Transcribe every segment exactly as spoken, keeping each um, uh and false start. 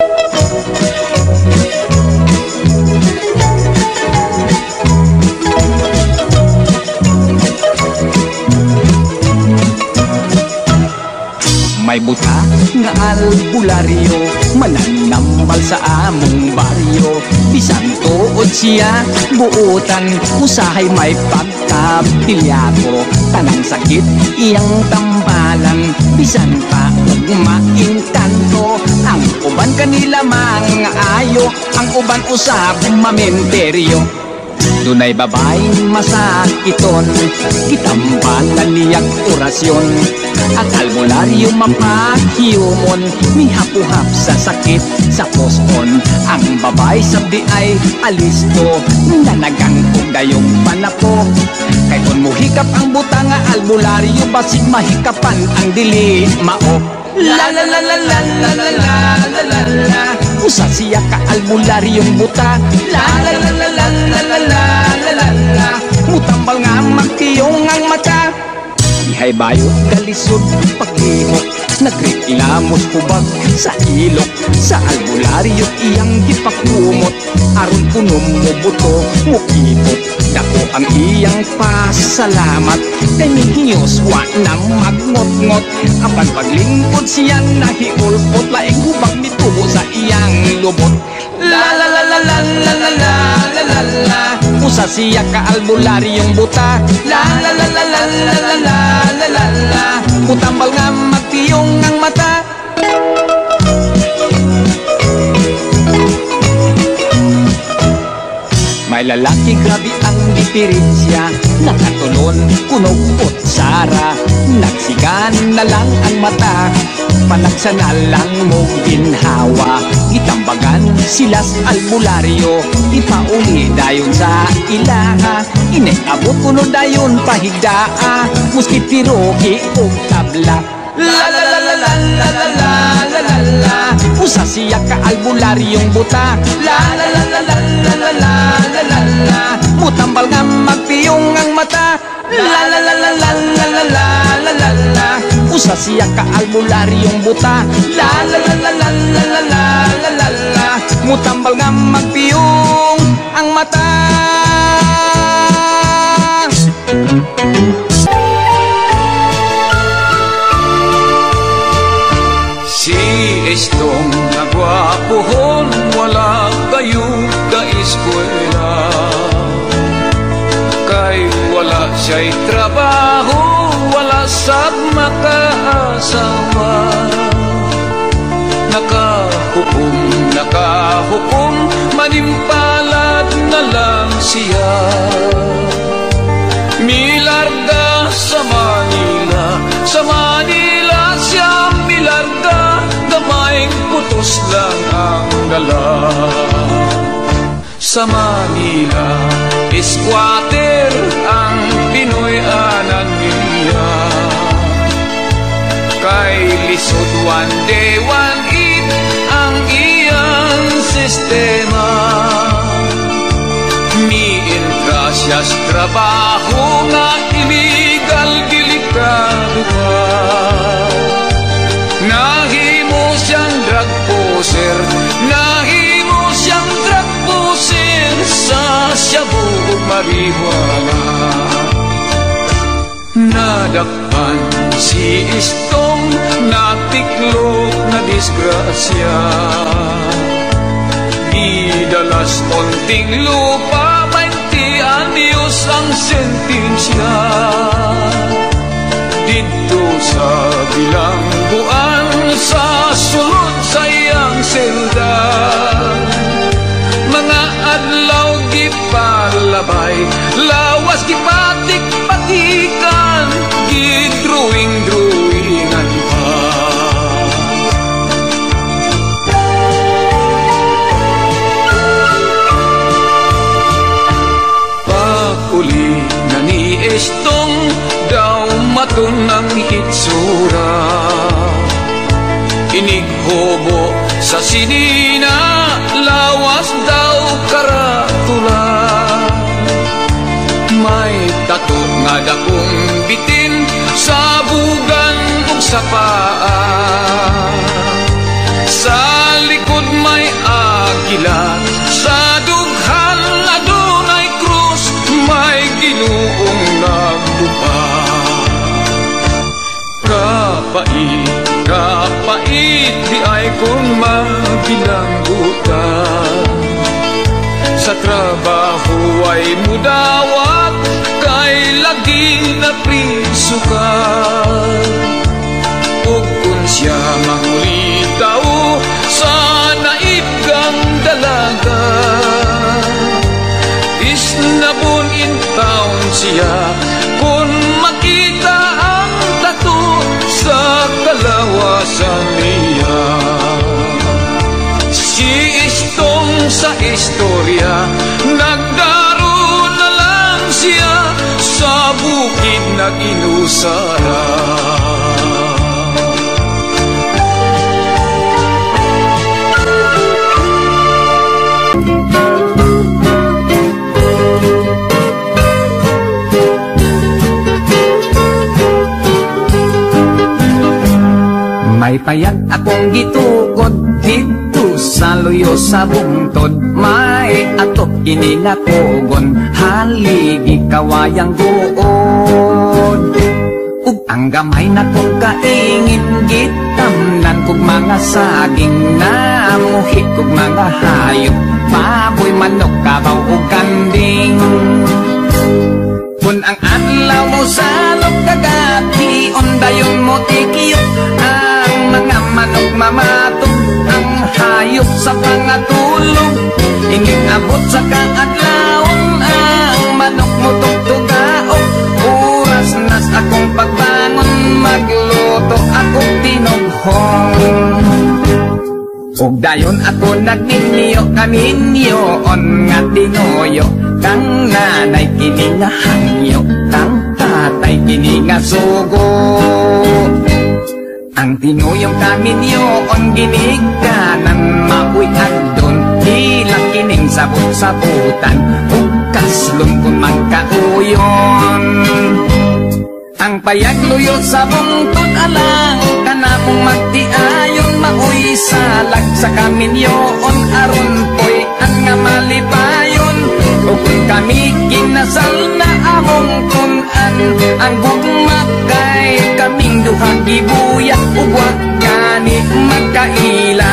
May buta nga albularyo, mananambal sa among baryo. Bisan tuod siya, buutan, usahay may pagkapilyako. Tanang sakit, iyang tambalan, bisan pa ug maingkanto. Ang uban kanila mga ayo, ang uban usab mamenteryo. Dunay babaeng masakiton, itambalan niyag orasyon. Ang albularyo mapahiyumon, mihapuhap sa sakit sa poson. Ang babay sabdi ay alisto, nanagang ug dayong panapo. Kay kun muhikap ang buta nga albularyo, basig mahikapan ang dili mao. La la la la la la la la la la la. Usa siya ka albularyong buta. La la la la la la la la la la la. Mutambal nga magtiyong ang mata. Ihay bayot kalisod paglihok, nagreklamos hubag sa ilok. Sa albularyo iyang gipakumot, aron punom mo buto mo kipot. Dako ang iyang pasalamat, kay mihiyos wa nang magngot-ngot. Apan paglingkod siyang nahiulpot, laing hubag mitubo sa iyang lubot. La la la la la la la la la la la. Usa siya ka albularyong buta. La la la la la la la la la la la. Mutambal nga magtiyong ang mata. May lalaki grabe ang diferensya, nakatulon kunog pot sara. Nagsigan na lang ang mata, panagsa na lang mo ginhawa. Itambagan silas albularyo, ipauli dayon sa ilaha. Inekabot kuno dayon pahigdaa, muskitiro o tabla. La la la la la la la la la la la. Usa siya ka albularyong buta. La la la la la la la la la la la. Mutambal nga magpiyong ang mata. La la la la la la la la la la la. Usa siya ka albularyong buta. La la la la la la la la la la la. Mutambal nga magpiyong ang mata. Si Estong nagwapuhon, wala kayo ka-eskwela. Kay wala siya'y trabaho, wala sab makaasawa. Nakahukom, nakahukom, manimpalad na lang siya. Milarga sa Manila, sa Manila siya milarga. Gamaing putos lang ang dala. Sa Manila, squatter ang Pinoy anan niya. Kay lisod one day, one eat ang iyang sistema. Miintra siya sa trabaho nga illegal, delikado pa. Nahimo siyang drug poser, nahimo siyang drug poser sa shabu ug marihuana. Nadakpan si Estong, natiklop na disgrasya. Gidalas konting lupa, twenty anyos ang sentensya. Dito sa bilangguan, sa sulod sa iyang selda. Mga adlaw gipalabay, lawas gipatik-patikan, gidruing-druingan pa. Pakuli na ni Estong, daw matun ng hitsura. Inighobo sa sinina, lawas daw karatula. May tato nga dakong bitin sa bugan ug sa paa. Sa likod gilat sa dughan adunay krus, may Ginuong nagbuhat. Kapait, kapait di ay kung magbilanggutan, sa trabaho ay mudawat kay lagi na priso ka. Ug kung siya mangulitaw sa naibgang dalaga, isnabon in town siya kung makita ang tato sa kalawasan niya. Si Istong sa istorya, nagdaroon na lang siya sa bukid na ginusara. May payag akong gitukod dito sa luyo sa bungtod, may atop kinilakogon, haligi kawayang guod. Ug ang gamay na kong kaingin, gitamnan kog mga saging, namuhik kog mga hayop, baboy, manok, kabaw ug kanding. Kung ang adlaw mo sa kagati, ondayon mo tikiyot, ang mga manok mamatog, ang hayop sa pangatulog. Inging abot sa kaadlawon, ang manok mo tugtugaok. Oras nas akong pagbangon, magluto akong tinughong. Ug dayon ako nagninyo kaninyo on nga tinuyo, kang nanay kini nga hangyo, kang tatay kini nga sugo. Ang tinuyong kaninyo on ginikanan, mabuy agdon, ilang kining sabot-sabutan, ug kaslong kung magkauyon. Ang payag luyo sa bungtod alang, kanamong magtiayon, mauy salag sa kaminyoon, aron po'y ang nga malipayon. O kung kami kinasal na among kunan, ang gugma kay kaming duhang gibuyak, ug wag gani magkaila.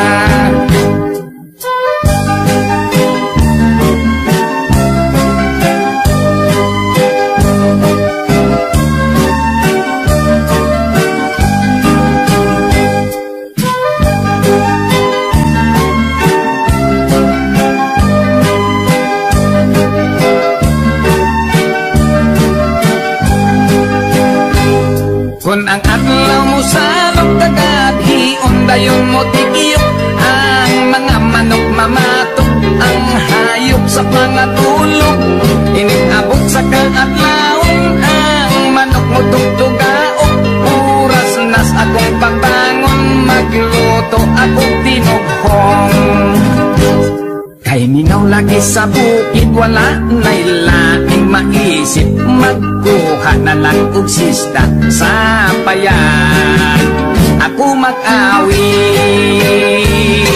Kung ang adlaw mo sa kagati, ondayon mo tikiyok, ang mga manok mamatok, ang hayop sa pangatulog. Inigabot sa kaadlawon, ang manok mo tugtugaok. Oras nas akong pagbangon, magluto akong tinughong. Kay mingaw lagi sa bukid, wala na'y laing maisip, magkuha na lang og sista sa payag, ako mag-awit.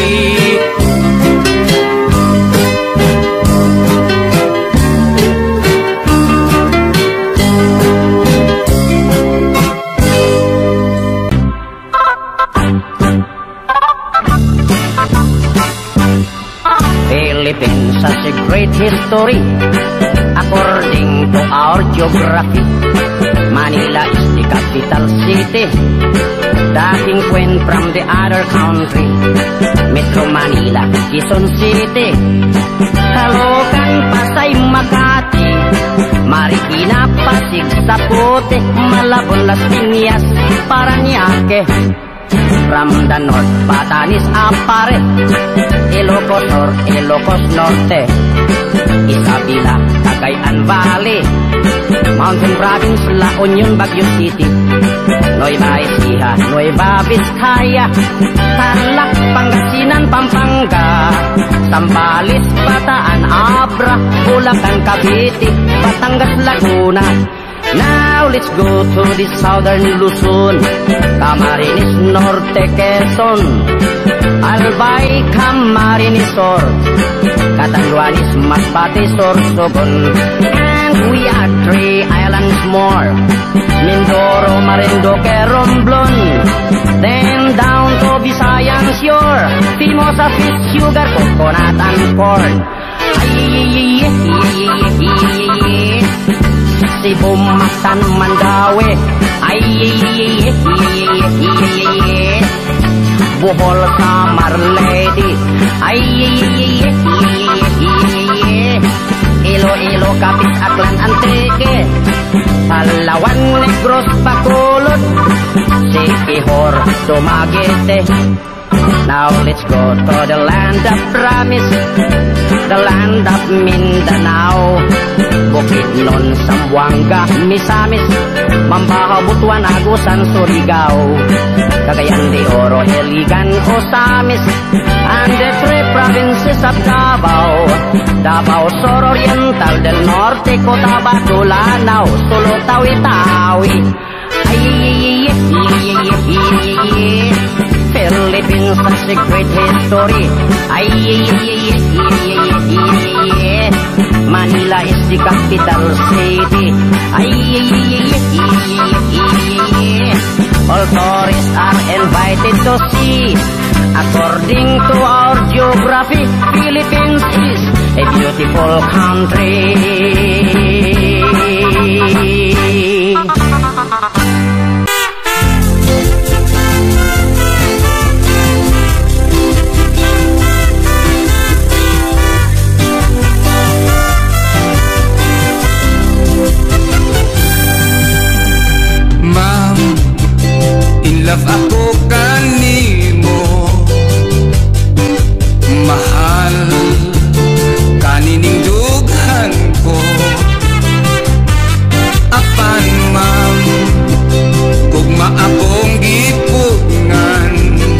Philippines has a great history according to our geography. Manila is the capital city, dating queen from the other country. Metro Manila, Quezon City, Caloocan, Pasay, Makati, Marikina, Pasig, Zapote, Malabon, Las Piñas, Parañaque. From the north, Batanes, Apare, Ilocos Sur, Ilocos Norte, Isabela, Cagayan Valley, Mountain Province, La Union, Baguio City, Nueva Ecija, Nueva Vizcaya, Tarlac, Pangasinan, Pampanga, Zambales, Bataan, Abra, Bulacan, Cavite, Batangas, Laguna. Now let's go to the southern Luzon, Camarines Norte, Quezon, Albay Camarinesor, Catanduanes, Masbate, Sorsogon, and we are three islands more, Mindoro, Marinduque, Romblon, then down to Visayan shore, Timosa, fish, sugar, coconut, and corn. Cebu, Mactan, Mandaue, Bohol, Samar, Lady, Iloilo, Capiz, Aklan, Antique, Palawan, Negros, Bacolod, Siquijor, Dumaguete. Now let's go to the land of promise, the land of Mindanao, Bukidnon, Zamboanga, Misamis, Mambaha, Butuan, Agusan, Surigao, Cagayan de Oro, Iligan, Osamis, and the three provinces of Davao, Davao Sur Oriental, del Norte, Cotabato, Lanao, Sulu, Tawi-Tawi. Philippines has a great history. Manila is the capital city. All tourists are invited to see. According to our geography, Philippines is a beautiful country. Love ako kanimo, mahal kanining dughan ko. Apan ma'am, gugma akong gipugngan,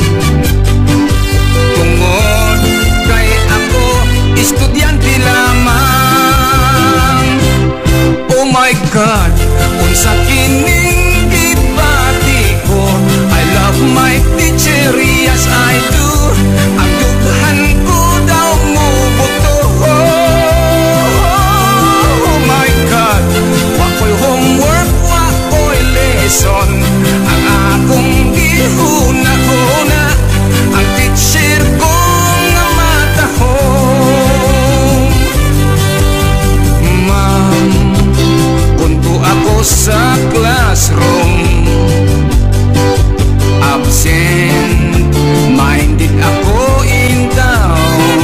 tungod kay ako estudyante lamang. Oh my God, unsa kining my teacher, yes I do. Ang dughan ko daw mo buto. Oh my God, wako'y homework, wako'y lesson. Ang akong gihuna-huna, ang teacher ko nga matahong. Ma'am, kunto ako sa classroom, absent minded ako in town.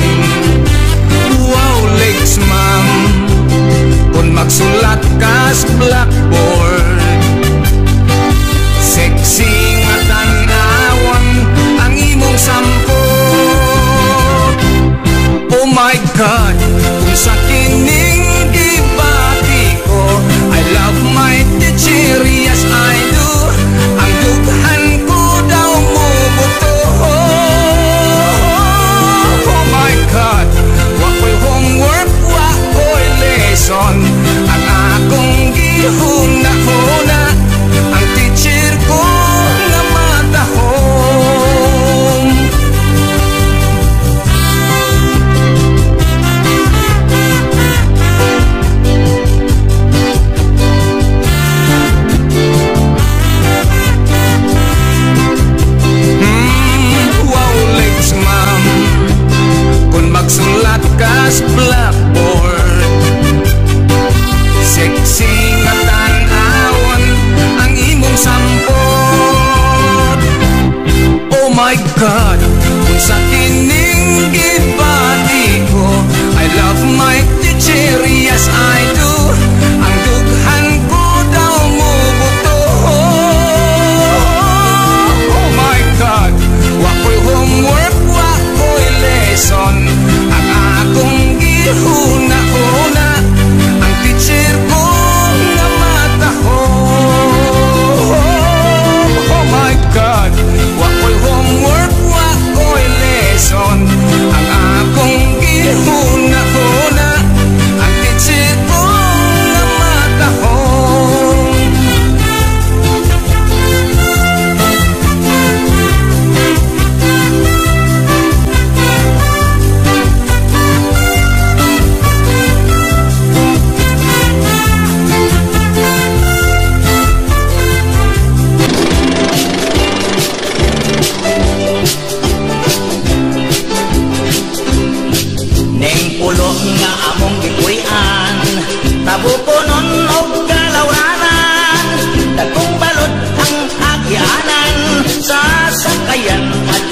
Wow, legs ma'am, kung magsulat ka sa blackboard, sexy nga tanawan ang imong sampot. Oh my God, kung sa kining gibati ko, I love my teacher, yes I do. Ang dughan ko daw mo buto. Oh my God, wako'y homework, wako'y lesson. Ang akong gihuna-huna, ang teacher ko nga matahong. Magsulat ka sa blackboard, sexy nga tan-awon ang imong sampot. Oh my God, kung sa kining gibati ko, I love my teacher, yes I do. Ang dughan ko daw mo buto. Oh my God, wako'y homework, wako'y lesson. Ang akong gihuna-huna, ang teacher ko nga matahong. Oh my God, wako'y homework, wako'y lesson.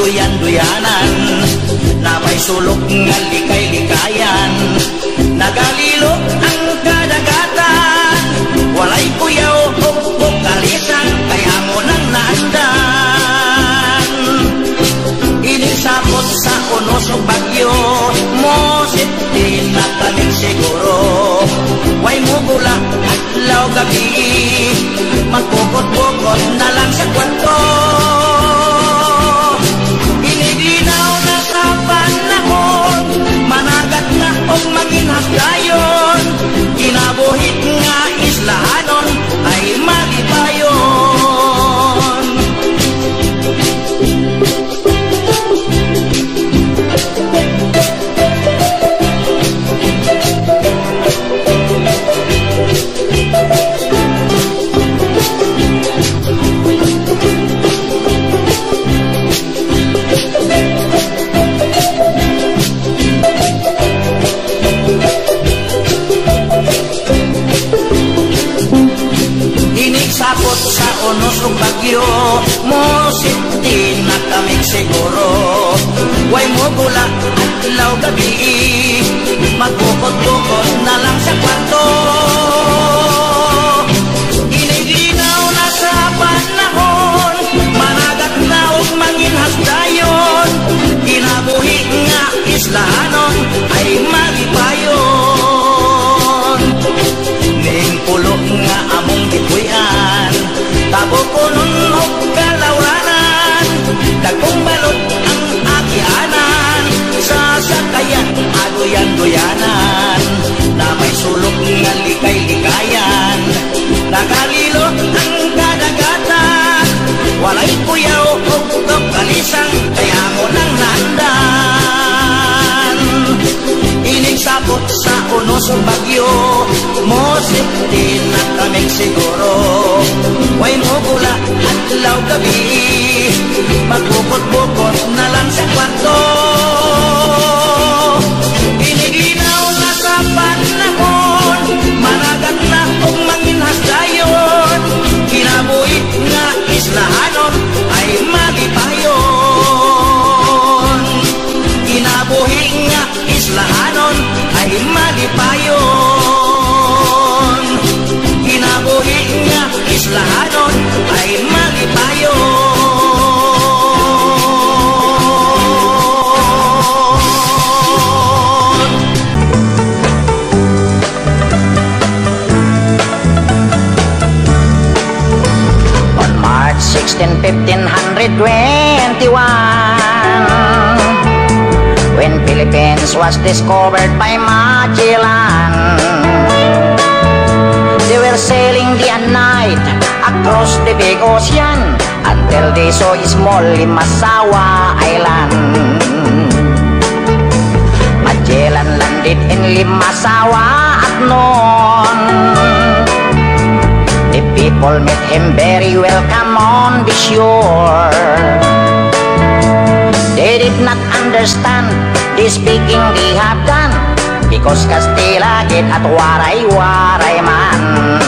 aduyan-duyanan, na may sulok nga likay-likayan, nagalilok ang kadagatan, walay kuyaw o kalisan, kaya mo nang naandan. Inisapot sa unos o bagyo, mosit din na kaming siguro, way mo gula at law gabi, magpukot-pukot na lang sa kwarto. Iniginaw na sa panahon, managat na o manginhas dayon, kinabuhit nga islahanon ay magibayon. Inisapot sa unos o bagyo, mosit din na kaming siguro, way mo gula at law gabi, magpukot-pukot na lang sa kwarto. Iniginaw na sa panahon, managat na o manginhas dayon, kinabuhi nga islahanon ay magibayon. Ning pulo nga among gipuyan, tabo ko nun o kalawranan, dagkong balot ang akianan, sasakayan aduyan-duyanan, na may sulok nga likay-likayan, nagalilo ang kadagatan, walay kuyaw o kalisang, kaya mo nang nandan. Inisapot sa unos o bagyo, mosit din na kaming siguro, way mo gula at law gabi, magpukot-pukot na lang sa kwarto. Iniginaw na sa panahon, managat na o manginhas dayon, kinabuhit nga islahanon ay magipayon. Kinabuhi nga islahanon ay magipayon. Kinabuhi nga islahanon ay magipayon. On March sixteenth, fifteen twenty-one, when Philippines was discovered by Magellan, they were sailing day and night across the big ocean until they saw a small Limasawa Island. Magellan landed in Limasawa at noon. The people met him very welcome on the shore. They did not understand the speaking they have done, because Castilla get at waray-waray man.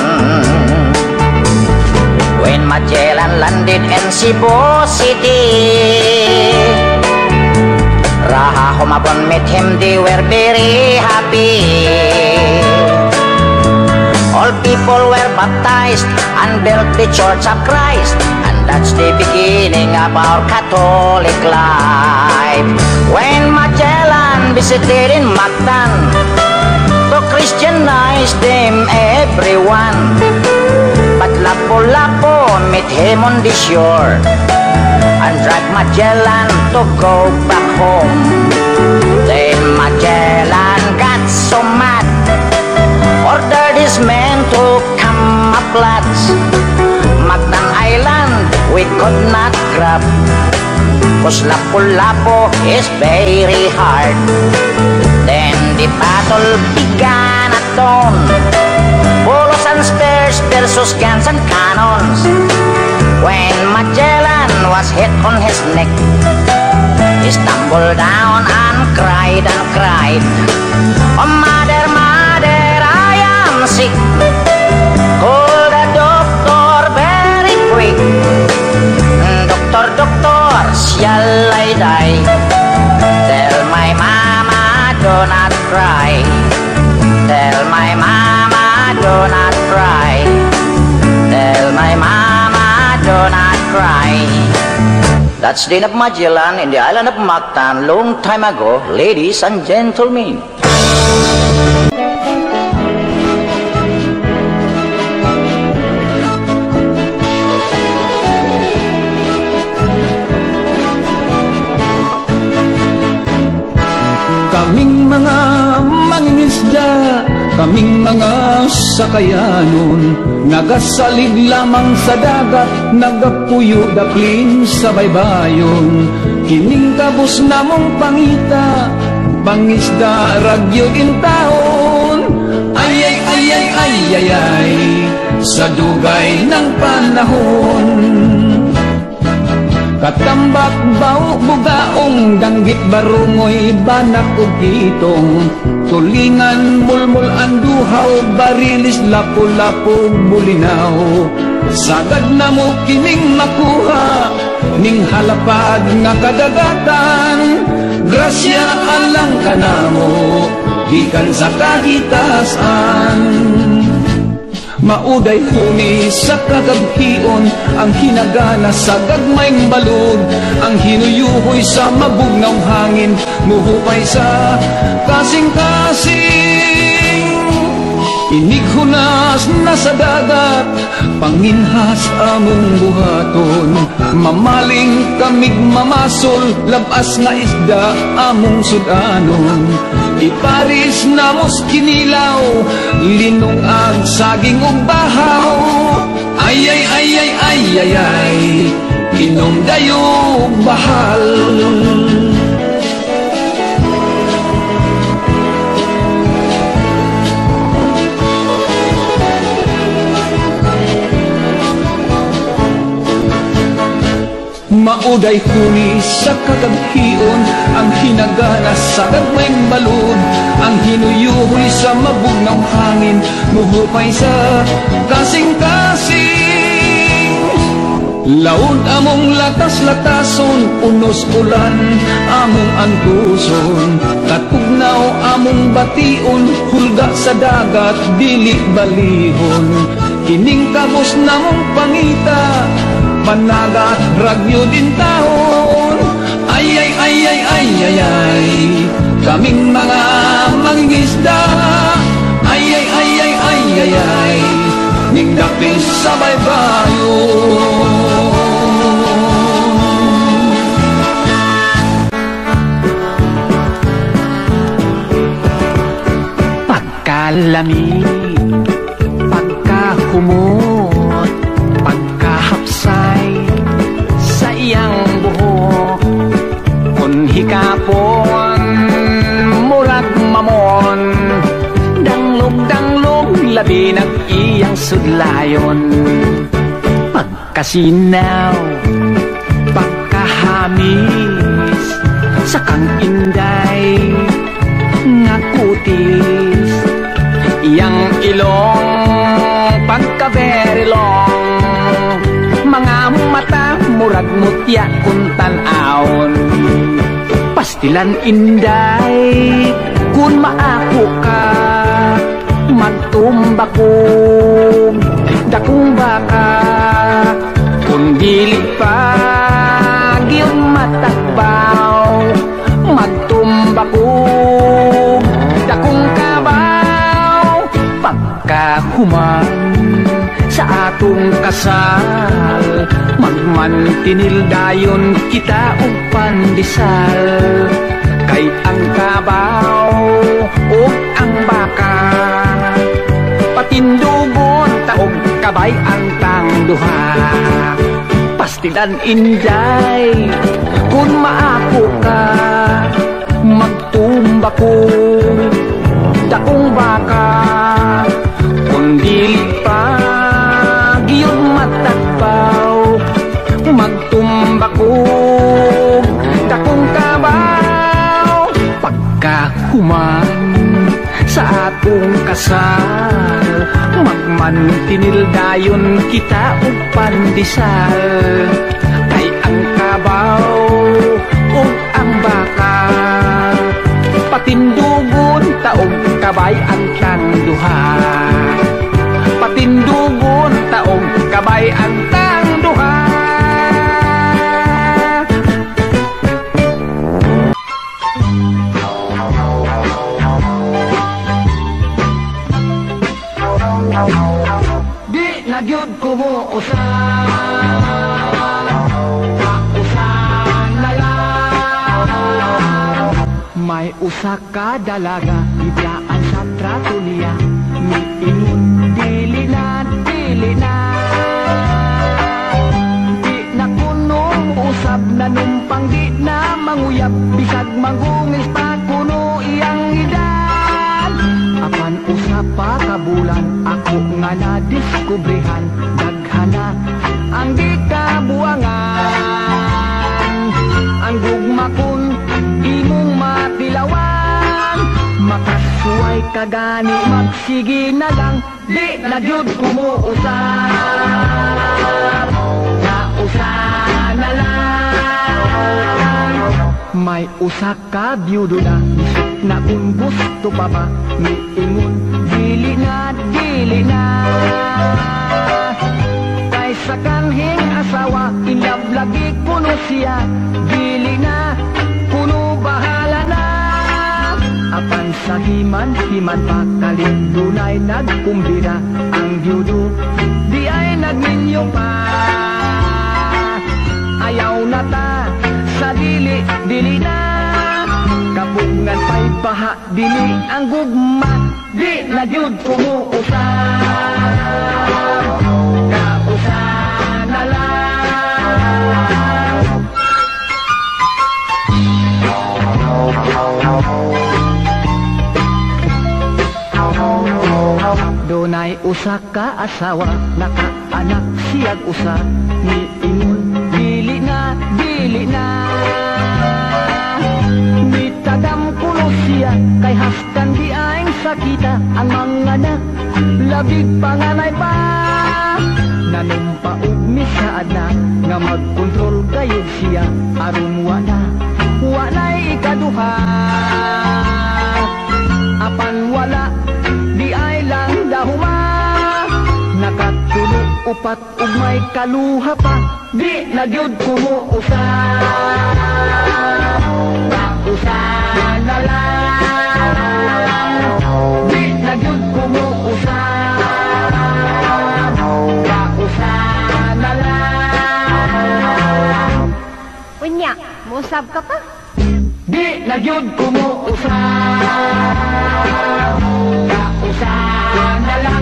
When Magellan landed in Cebu City, Raha Humabon met him, they were very happy. All people were baptized and built the Church of Christ, and that's the beginning of our Catholic life. When Magellan visited in Mactan to Christianize them everyone, but Lapu-Lapu met him on the shore and dragged Magellan to go back home. Then Magellan got so mad, ordered his men to come up lads. Mactan Island we could not grab, cause Lapu-Lapu is very hard. Then the battle began at dawn, bullets and spears versus guns and cannons. When Magellan was hit on his neck, he stumbled down and cried and cried, "Oh mother, mother, I am sick. Call the doctor very quick. Doctor, doctor, shall I cry. Tell my mama, do not cry. Tell my mama, do not cry. That's Dane of Magellan in the island of Mactan long time ago, ladies and gentlemen. Kaming mga mangingisda, kaming mga sakayanon, nagasalig lamang sa dagat, nagapuyo daplin sa baybayon. Kining kabus namong pangita, pangisda ragyo gintaon. Ay ay ay ay ay ay ay, sa dugay ng panahon. Katambak bao bugaong danggit barungoy banak ug itong tulingan mulmul anduhaw barilis lapu-lapu bulinaw. Sagad na mo kining makuha ning halapad nga kadagatan. Grasya alang kanamo gikan sa kahitasan. Mauday huni sa kagabhion ang hinagana sa gagmayng balod. Ang hinuyuhoy sa mabugnaw hangin muhupay sa kasing-kasing. Inighunas na sa dagat panginhas among buhaton. Mamaling kamig mamasol labas nga isda among sudanon. Iparis na mos kinilaw, linong ag saging ug bahaw. Ay ay ay ay ay ay ay, inom dayo bahal. Mauday huni sa kagabhion ang hinagana sa gagmayng balod. Ang hinuyuhoy sa mabugnaw hangin muhupay sa kasing-kasing. Laod among latas-latason, unos ulan among antuson. Katugnaw among bation, hulga sa dagat dili balihon. Kining kabos namong pangita, panagat ragyo din taon. Ay ay ay ay ay ay ay, kaming mga mangingisda. Ay ay ay ay ay ay ay, ning dapis sa baybayon. Pagkalami, pagkahumot, pagkahapsay sa iyang buhok. Kung hikapon, murag mamon, danglog-danglog, labi ng iyang sudlayon. Pagkasinaw, pagkahamis, sa kang inday, nga kutis, iyang ilong, pagka-very-long, mga mata murag mutya kung tan-aon. Pastilan inday kun maako ka, magtumbakog dakong baka. Kung dili pa gyud matakbaw, magtumbakog dakong kabaw. Pagkahuman sa atong kasal, magmantinil dayon kita og pandesal. Kay ang kabaw o ang baka, patindugon taog kabay ang tangduha. Pastilan inday kun maako ka, magtumbako dakong baka. Kung dili pa giyod matakbaw, magtumbako dakong kabaw. Pagkahuman sa atong kasal, magmantinil dayon kita og pandesal. Kay ang kabaw ug ang baka, patindugon usa ka dalaga, ibiyaan sa trato niya, miingon dili na, dili na. Di na kuno usab na numpang, di na manguyab, bisag mangungis pa kuno iyang edad. Apan usa pa kabulan, ako nga nadiskubrihan, daghana ang di kabuangan. Ang gugma kun imong matilawan, makasuway ka gani, magsige na lang, di na gyud kumuusap, nausa na lang. May usa ka byudo na, isip na kung gusto pa ba, miingon dili na, dili na. Sa kanhing asawa, in love lagi kuno siya, dili na, kuno bahala na. Apan sa himan-himan pa, kaling dunay nagkumbira, ang byudo di ay nagminyo pa. Ayaw na ta sa dili, dili na, kapungan pa'y baha, dili ang gugma, di na gyud kumuusap, kausa na lang. Dunay usa ka asawa, nakaanak siyag usa, miingon dili na, dili na. Mitadam kuno siya, kay haskan di aing sakita, ang mga anak labig panganay pa. Nanumpaog mi sa anak, nga magkontrol kayo siya, aron wala, wala'y ikaduha. Apan wala, di ay lang dahuma, nakatulog upat ug may kaluha pa, di na gyud kumuusap, kausa na lang. Di na gyud kumuusap, kausa na lang. Unya, muusab ka pa? Di na gyud kumuusap, kausa na lang.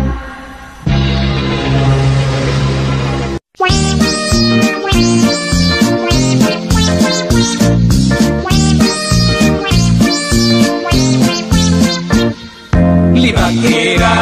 Libakira,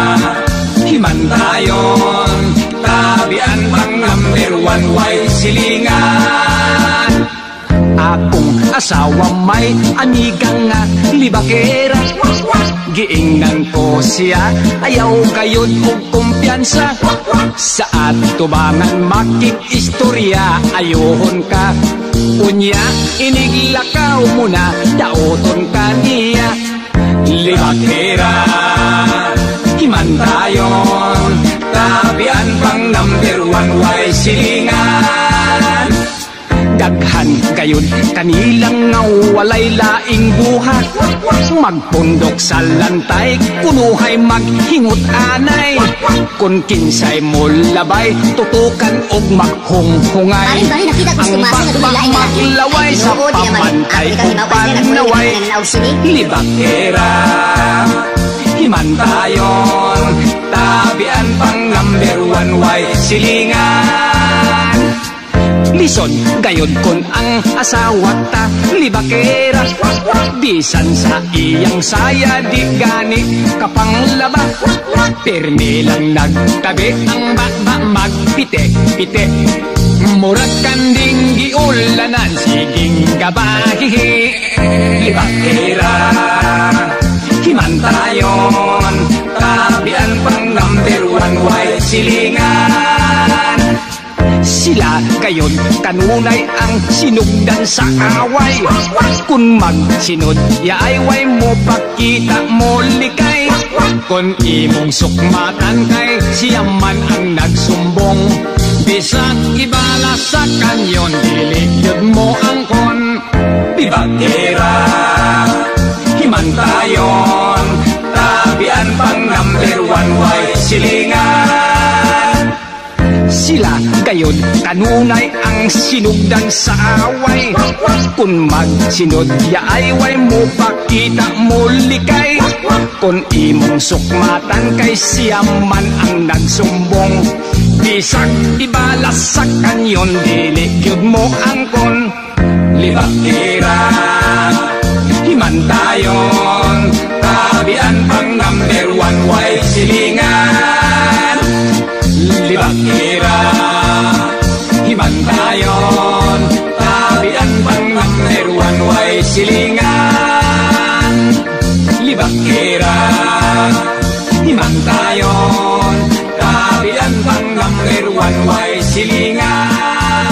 himantayon, tabian pang number one, way silingan. Akong asawa may amigang nga libakera, giingnan ko siya, ayaw kayod og kumpiyansa. Sa atubangan makikistorya, ayohon ka, unya iniglakaw mo na, daoton ka niya. Libakera, himantayon, tabian pang number one, way silingan. Daghan gayon kanilang nga walay laing buhat, magpundok sa lantay, kunuhay maghingot anay. Kung kinsay mo labay, tutukan og maghunghungay. Ang bakbak maglaway sa pamantay ug panaway. Libakera, himantayon, tabian pang number one, way silingan. Lison, gayod kon ang asawa ta, libakera, bisan sa iyang saya, di gani kapanglaba. Pirmi lang nagtabi, ang bakba magpite-pite, murag kanding giulanan, siging gabahihi. Libakera, himantayon, tabian pang number one, way silingan. Sila gayon kanunay ang sinugdan sa away, kung magsinod yaay way mo pakita mo likay. Kung imong sukmatan kay siya man ang nagsumbong, bisag ibala sa kanyon, dili yun mo ang kon. Libakera, himantayon, tabian pang number one, way silingan. Sila gayon gayod kanunay ang sinugdan sa away. Kung magsinod yaay way mo pakita mo likay. Kung imong sukmatan kay siya man ang nagsumbong. Bisag ibalas sa kanyon dili gyud mo angkon. Libakira himantayon kabian pang number one way silingan. Libakira himantayon kabian pang number one way silingan. Libakira himantayon kabian pang number one way silingan.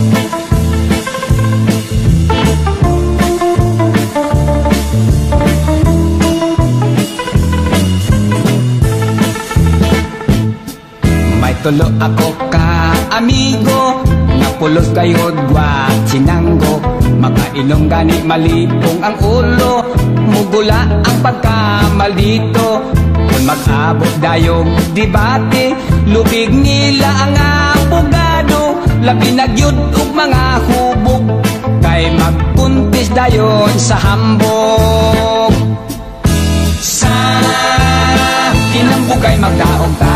Tulo ako ka amigo, napulos kayod gwat sinanggo. Makainom gani malipong ang ulo, mugula ang pagkamaldito. Kung mag-abot dayog debate, lubig nila ang abogado. Labi nagyud og mga hubog, kay magpuntis dayon sa hambog. Sa kinambugay magdaog ta,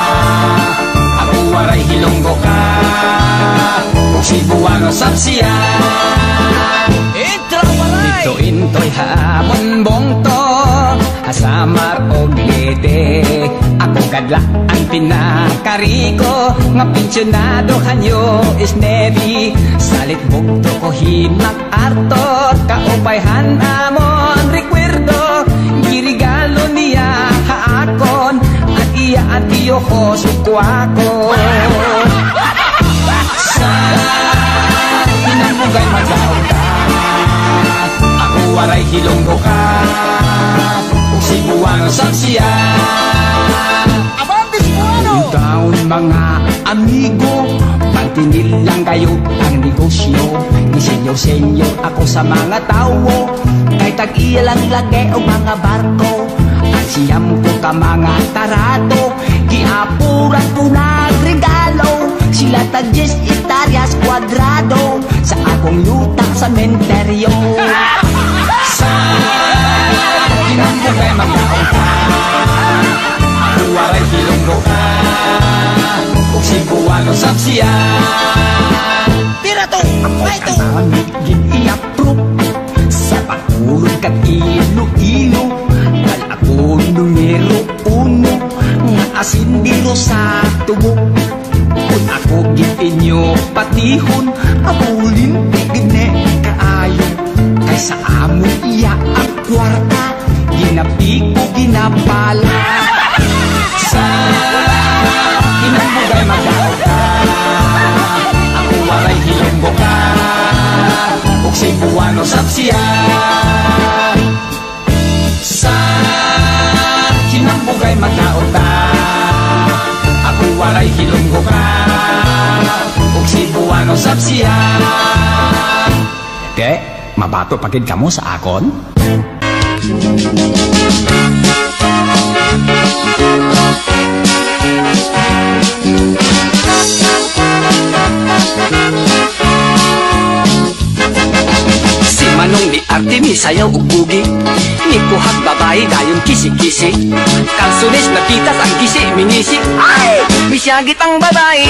waray hilonggo ka kung Cebuano sapsiya. Dito intoy hamon bongto hasamar og lete. Ako kadla ang pinakariko nga pensyonado hanyo is nevi. Salit bugto ko himak arto kaupayhan amon recuerdo. Girigalo niya haakon at iya at iyo ko sukwako. Sa pinambugay magaw ka, ako waray hilonggo ka kung Cebuano sapsiya. Yung taon mga amigo, pagtinil lang kayo ang negosyo. Gisenyo-senyo ako sa mga tao, kay tag-iya lang lagay o mga barko. At siyam ko ka mga tarato, giapuran ko na regalo. Sila tag-jes hectareas kwadrado sa akong lutang sa menteryo. Sa kinambugay magdaong ka, ako waray hilonggo ka kung Cebuano sapsiya. Tira to! May to! Amig gin-i-approve sa pagulog kat ilo-ilo. Dal ako numero uno nga asindiro sa tubo. Kung ako gipinyo patihon, abulin tigne kaayo. Kay sa amo iya ang kwarta, ginapi ko ginapala. Sa kinambugay magaw ka, ako waray hilonggo ka kung Cebuano sapsiya. Sa kinambugay magaw ka, ako waray hilonggo ka kung Cebuano sapsiya. Te, mabato pagid kamo sa akon? Si Manong ni Artemis sayaw ug bugi, ni kuhag babae dayon kisi-kisi. Kansunis napitas ang kisi minisi, ay misyagit ang babae.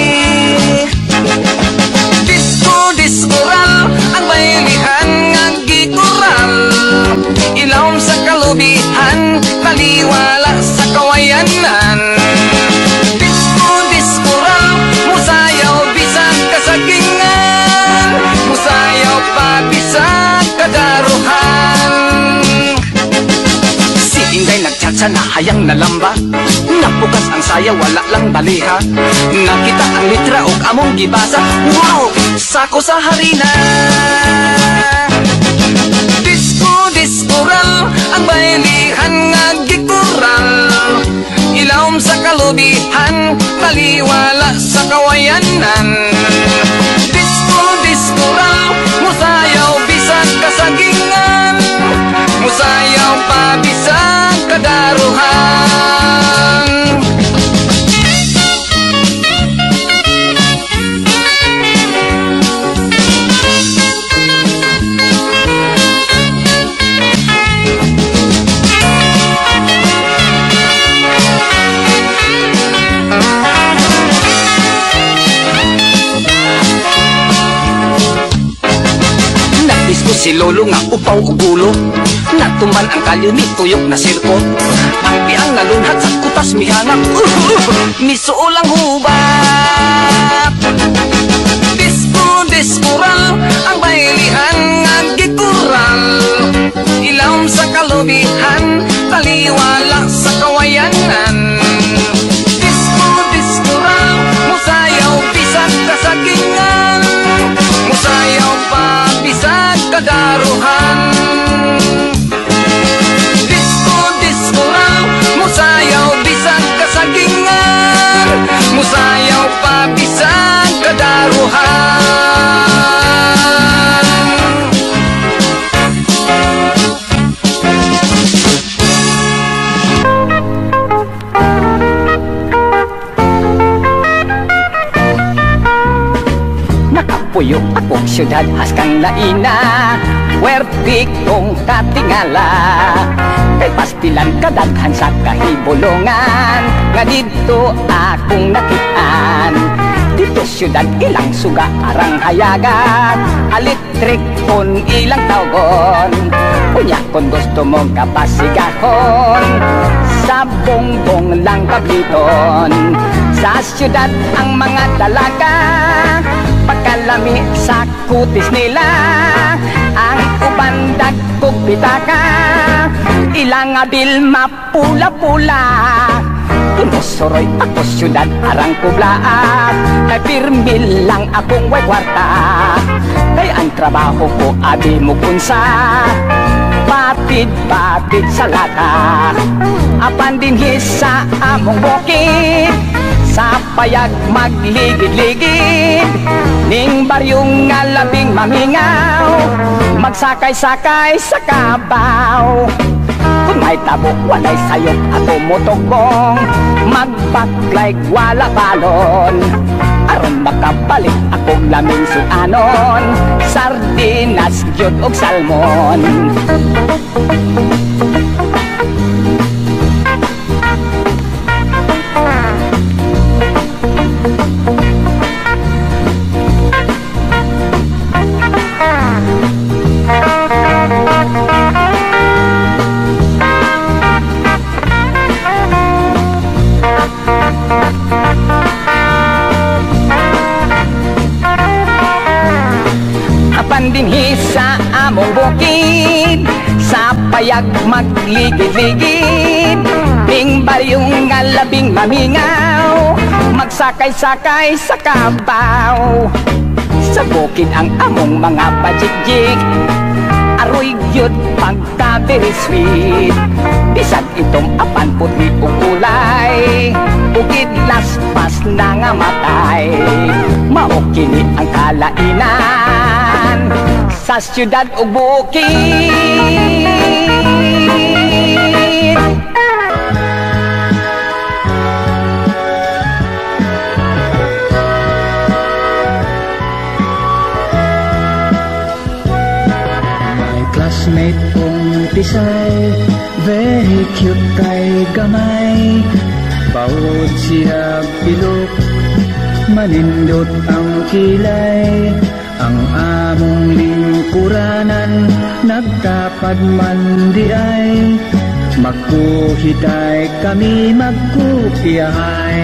Disco diskoral ang baylihan nga gikural. Ilawom sa kalubihan, taliwala sa kawayanan. Disco diskoral, musayaw bisag kasagingan, musayaw pa bisag kadaruhan. Si Inday nagtsatsa na hayang nalamba, napukas ang saya wala lang baliha. Nakita ang litra og among gibasa, wow! Sako sa harina. Disco diskoral ang baylihan nga gikural. Ilawom sa kalubihan, taliwala sa kawayanan. Disco diskoral, musayaw bisag kasagingan, musayaw pa bisag kadaruhan. ko si Lolo nga upaw ugulo. Natuman ang kalyo ni tuyok na sirko. Ang iyang nalunhat sa kutas mihangak. Misuulang hubat. Disco, diskural, ang bailihan nga gikural. Ilawom sa kalubihan, taliwala sa kawayanan. Disco, diskural, musayaw bisag kasagingan. Musayaw pa bisag kadaruhan. Disco, diskural, musayaw bisag kasagingan. Musayaw pa bisag kadaruhan. Puyo akong syudad haskang laina, werti kong katingala. Kay pastilan kadaghan sa kahibulungan, nga dito akong nakitaan. Dito syudad ilang suga arang hayagat, alitrik kon ilang tawgon. Unya kon gusto mong kapasigahon, sa bongbong lang kabliton. Sa syudad ang mga dalaga, pagkalami sa kutis nila, ang uban dagkog pitaka, ilang abil mapula-pula. Tunusoroy ako syudad arang kublaat, kay pirmil lang akong way kwarta. Kay ang trabaho ko abi mo kunsa, patid-patid sa lata. Apan din hisa among bukid, sa payag magligid-ligid, ning baryong nga labing mamingaw, magsakay-sakay sa kabaw. Kung may tabo, walay sayop ato motogbong, magbaklay wala balon. Aron makabalik akong laming suanon, sardinas, gyud og salmon. Dinhi sa among bukid, sa payag magligid-ligid, ning baryong nga labing mamingaw, magsakay-sakay sa kabaw. Sa bukid ang among mga bajigjig, aroy gyud pagka very sweet. Bisag itong apan putli o kulay, bukid laspas na nga matay. Mao kini ang kalainan sa syudad o bukid. My classmate kong Tisay, very cute kay gamay. Bawod siya bilog, manindot ang kilay. Ang among lingkuranan, nagkapadman di ay, magkuhitay kami magkupiyahay.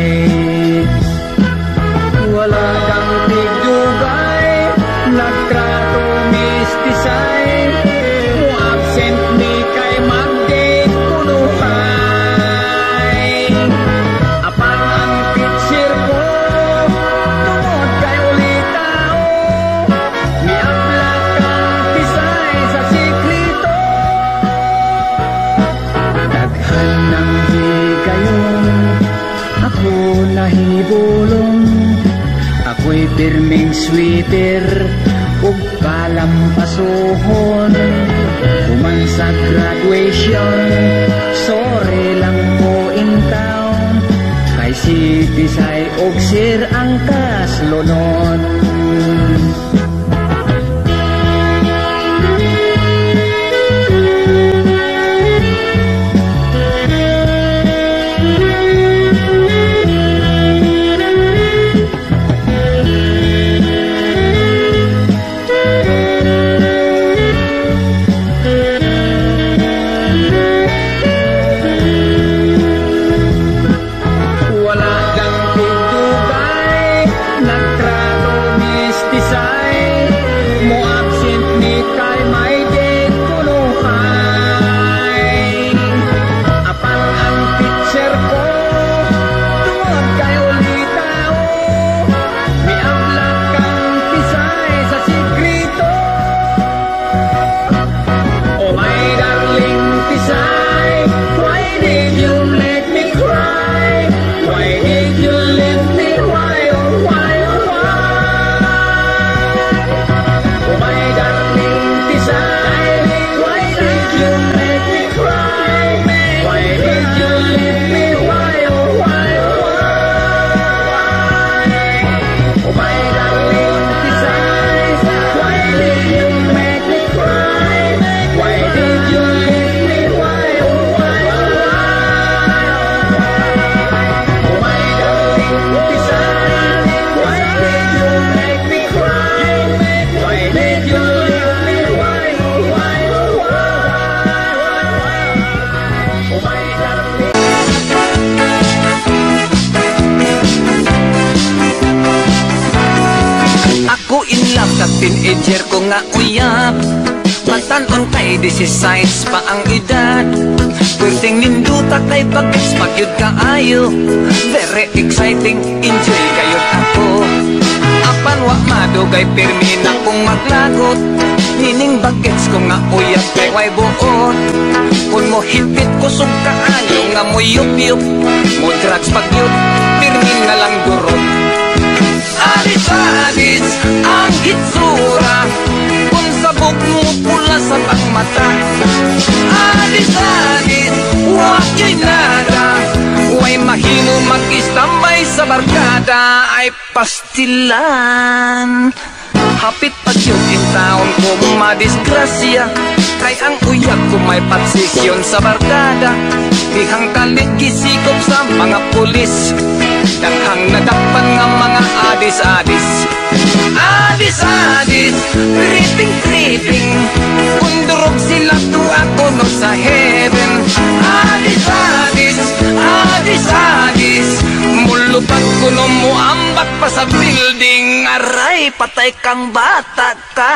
Wala kang tigdugay, nagtrato mistisay, mo absent ni kay mag-date kunuhay. Apan ang teacher ko, tungod kay ulitaw, miablak kang tisay sa siklito. Daghan ng higayon, ako nahibulong, ako'y pirming sweeter ug palampasuhon. Human sa graduation, sorry lang po in town, kay si Tisay og sir ang kaslonon. nga uyap Matanon kay disisize pa ang edad Pwedeng ninduta kay bagets pagyud kaayo Very exciting, enjoy kayod ako Apan wa madugay pirmi na kong maglagot Nining bagets ko nga uyap kay way buot Kung mo hipit kusog kaayo nga mo yup-yup Mo drugs pagyud, pirmi nga lang durot Adis-adis ang hitsura Kung sabog mo pula sa pangmata Adis-adis, wag yo'y nada Way mahino mag-istambay sa barkada Ay pastilan Hapit pag yun in taon ko madisgrasya Kay ang uyab ko may patsisyon sa barkada Dihang kalit kisikop sa mga pulis Daghang nadakpan nga mga adis-adis Adis-adis, tripping-tripping Kundurog sila to ako no sa heaven Adis-adis, adis-adis Mulupad ko no mo ambak pa sa building Aray, patay kang bata ka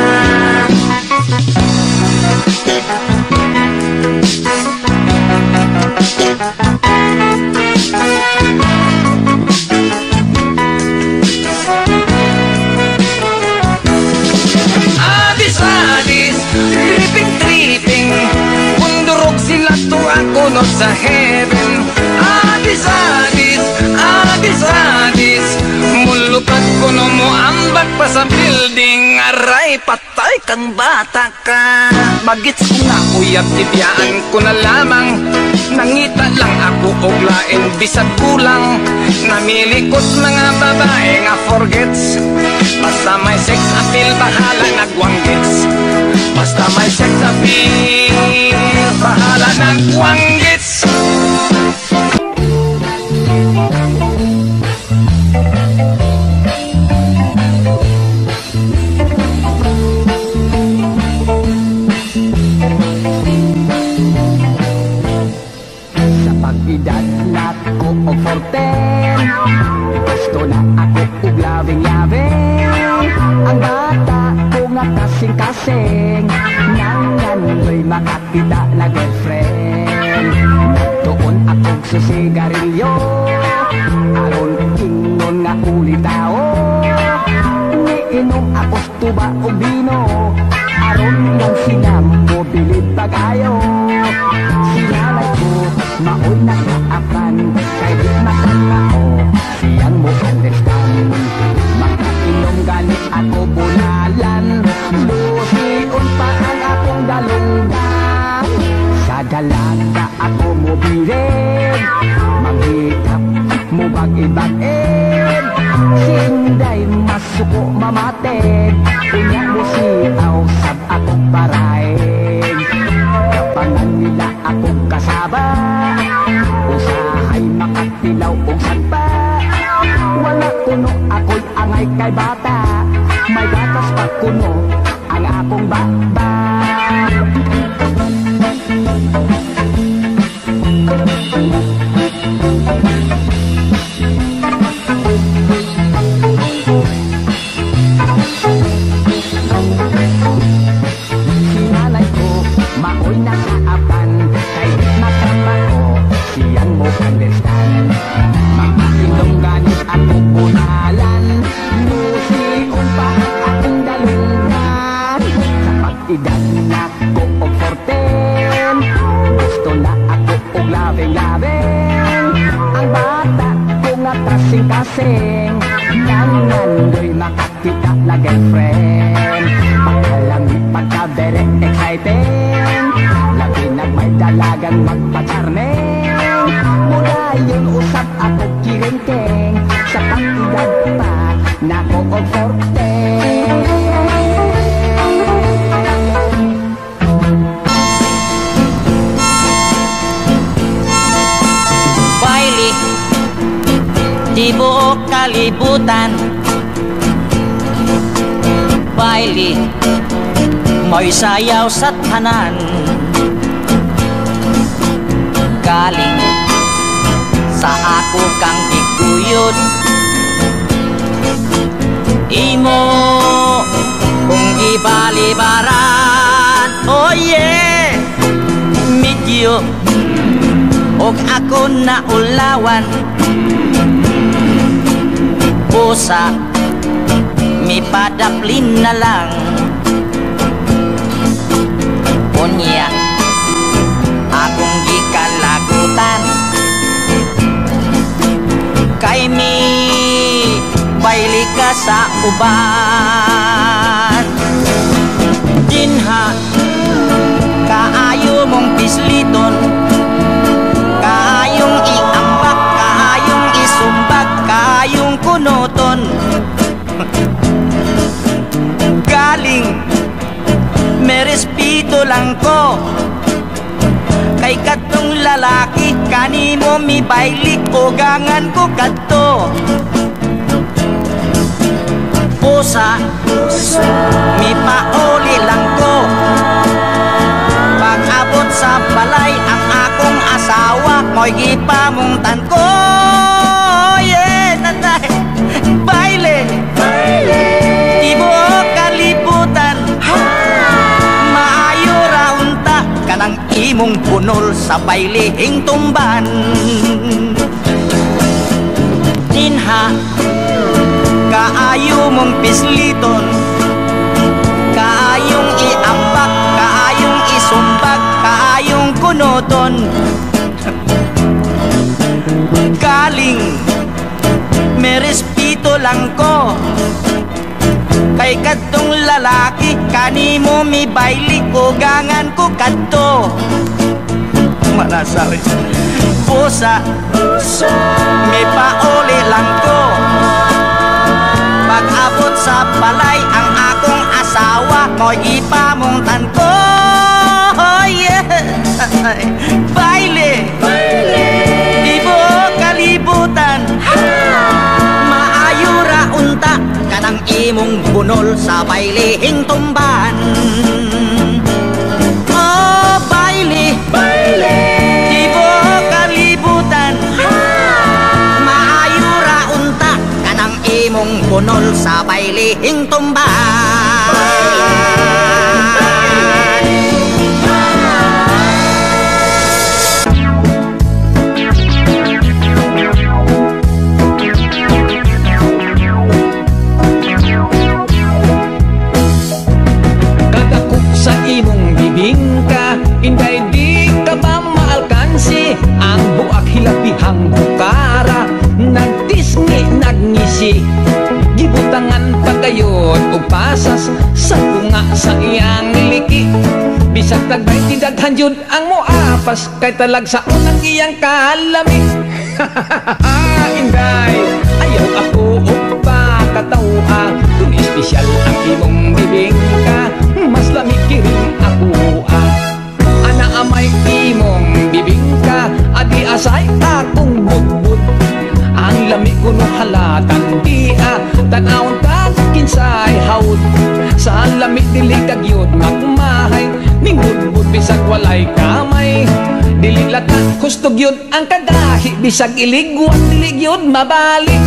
Adis-adis, tripping-tripping Kundurog sila to ako no sa heaven Adis-adis, adis-adis Mulupad ko no mo ambak pa sa building Aray, patay kang bata ka Bagits ko nga uyab tibiyaan ko na lamang Nangita lang ako og lain bisag kulang Namilikot mga babae nga forgets Basta may sex appeal bahala nagwanggits Basta may sex appeal bahala nagwanggits Edad na ko o fourteen Gusto na ako og labing-labing Ang bata ko nga kasing-kasing Nangandoy makakita na girlfriend Nagtuon akong susigarilyo Aron ingon nga ulitaw Niinom ako tuba o bino Aron lang sinampo bilid pagayo Sinalay ko maoy nakaapan Kay di makanao Siyang mo understand Makainom gani ako bunalan Lusion pa ang akong dalunggan Sa dalaga ako mo birin Manghitap mo bag-ibag-id Sinday masuko mamatid Unya mo siaw sab akong paraig Kapangan nila akong kasaba Usahay makatilaw og sagpa Wala kuno ako'y angay kay bata May gatas pa kuno ang akong baba Sinalay ko maoy nakaapan Kay di makamao siyang mo understand Makainom ganit ako bunalan Nusiyon pa akong dalungan Sa pag-edad na ko og fourteen Gusto na ako og labing-labing Ang bata ko nga kasing-kasing Nangandoy makakita na girlfriend Pagkalami pagka very exciting Labi nagmay dalagang magpacharming Mula yun usap ako kiringking Sa pag-edad pa na ko og fourteen Bailey, di buok kalibutan Bailey, mo'y sayaw sa tanan Galing sa ako kang giguyod Imo kung Gibalibaran, oh yeah. Medyo og ako na ulawan, pusa mi padaplin na lang. Unya akong gikalagutan, kay mi baili ka sa uban. Dinha kaayo mong pisliton, kaayong iambak, kaayong isumbag, kaayong kunoton. Galing may respeto lang ko, kay katong lalaki kanimo mi bailik o gangan ko kadto. Pusa, mi pauli lang ko, pag-abot sa balay ang akong asawa mo'y gipamungtan ko. Yeah, nanay, baile, baile, tibuok kalibutan, maayo raunta kanang imong punol sa bailihing tumban. Dinha kaayo mong pisliton, kaayong iambak, kaayong isumbag, kaayong kunoton. Galing may respeto lang ko, kay kadtong lalaki kanimo mi baili o gangan ko kadto. Manasari pusa, may pauli lang ko, pag-abot sa balay ang akong asawa mo'y ipamungtan ko. Oh yeah, baile, baile, tibuok kalibutan, maayo ra unta kanang imong bunol sa bailihing tumban. Oh baile, baile, tibuok kalibutan, maayo ra unta kanang imong bunol sa bailihing tumban. Kadakop sa imong bibingka, inday di ka ba maalkansi, ang buak hilapihang bukara, nagtisngi nagngisi, gibutangan pagayod o pasas sa tunga sa iyang liki. Bisag tagbay ti daghan jud ang moapas, kay talag sa unang iyang kalami. Inday, ayaw ako o pakatawa, kung espesyal ang imong bibingka, mas lamig kiring ako ah. Ana amay imong bibingka, adi asay akong budbud, ang lamig ko no halatan di ah, tanawon ta kinsay haud, sa lamig dili kagyod magmahay, ning budbud bisag walay kamay, dili lata hustog yun ang kadahi, bisag iligwat dili gyud mabalik.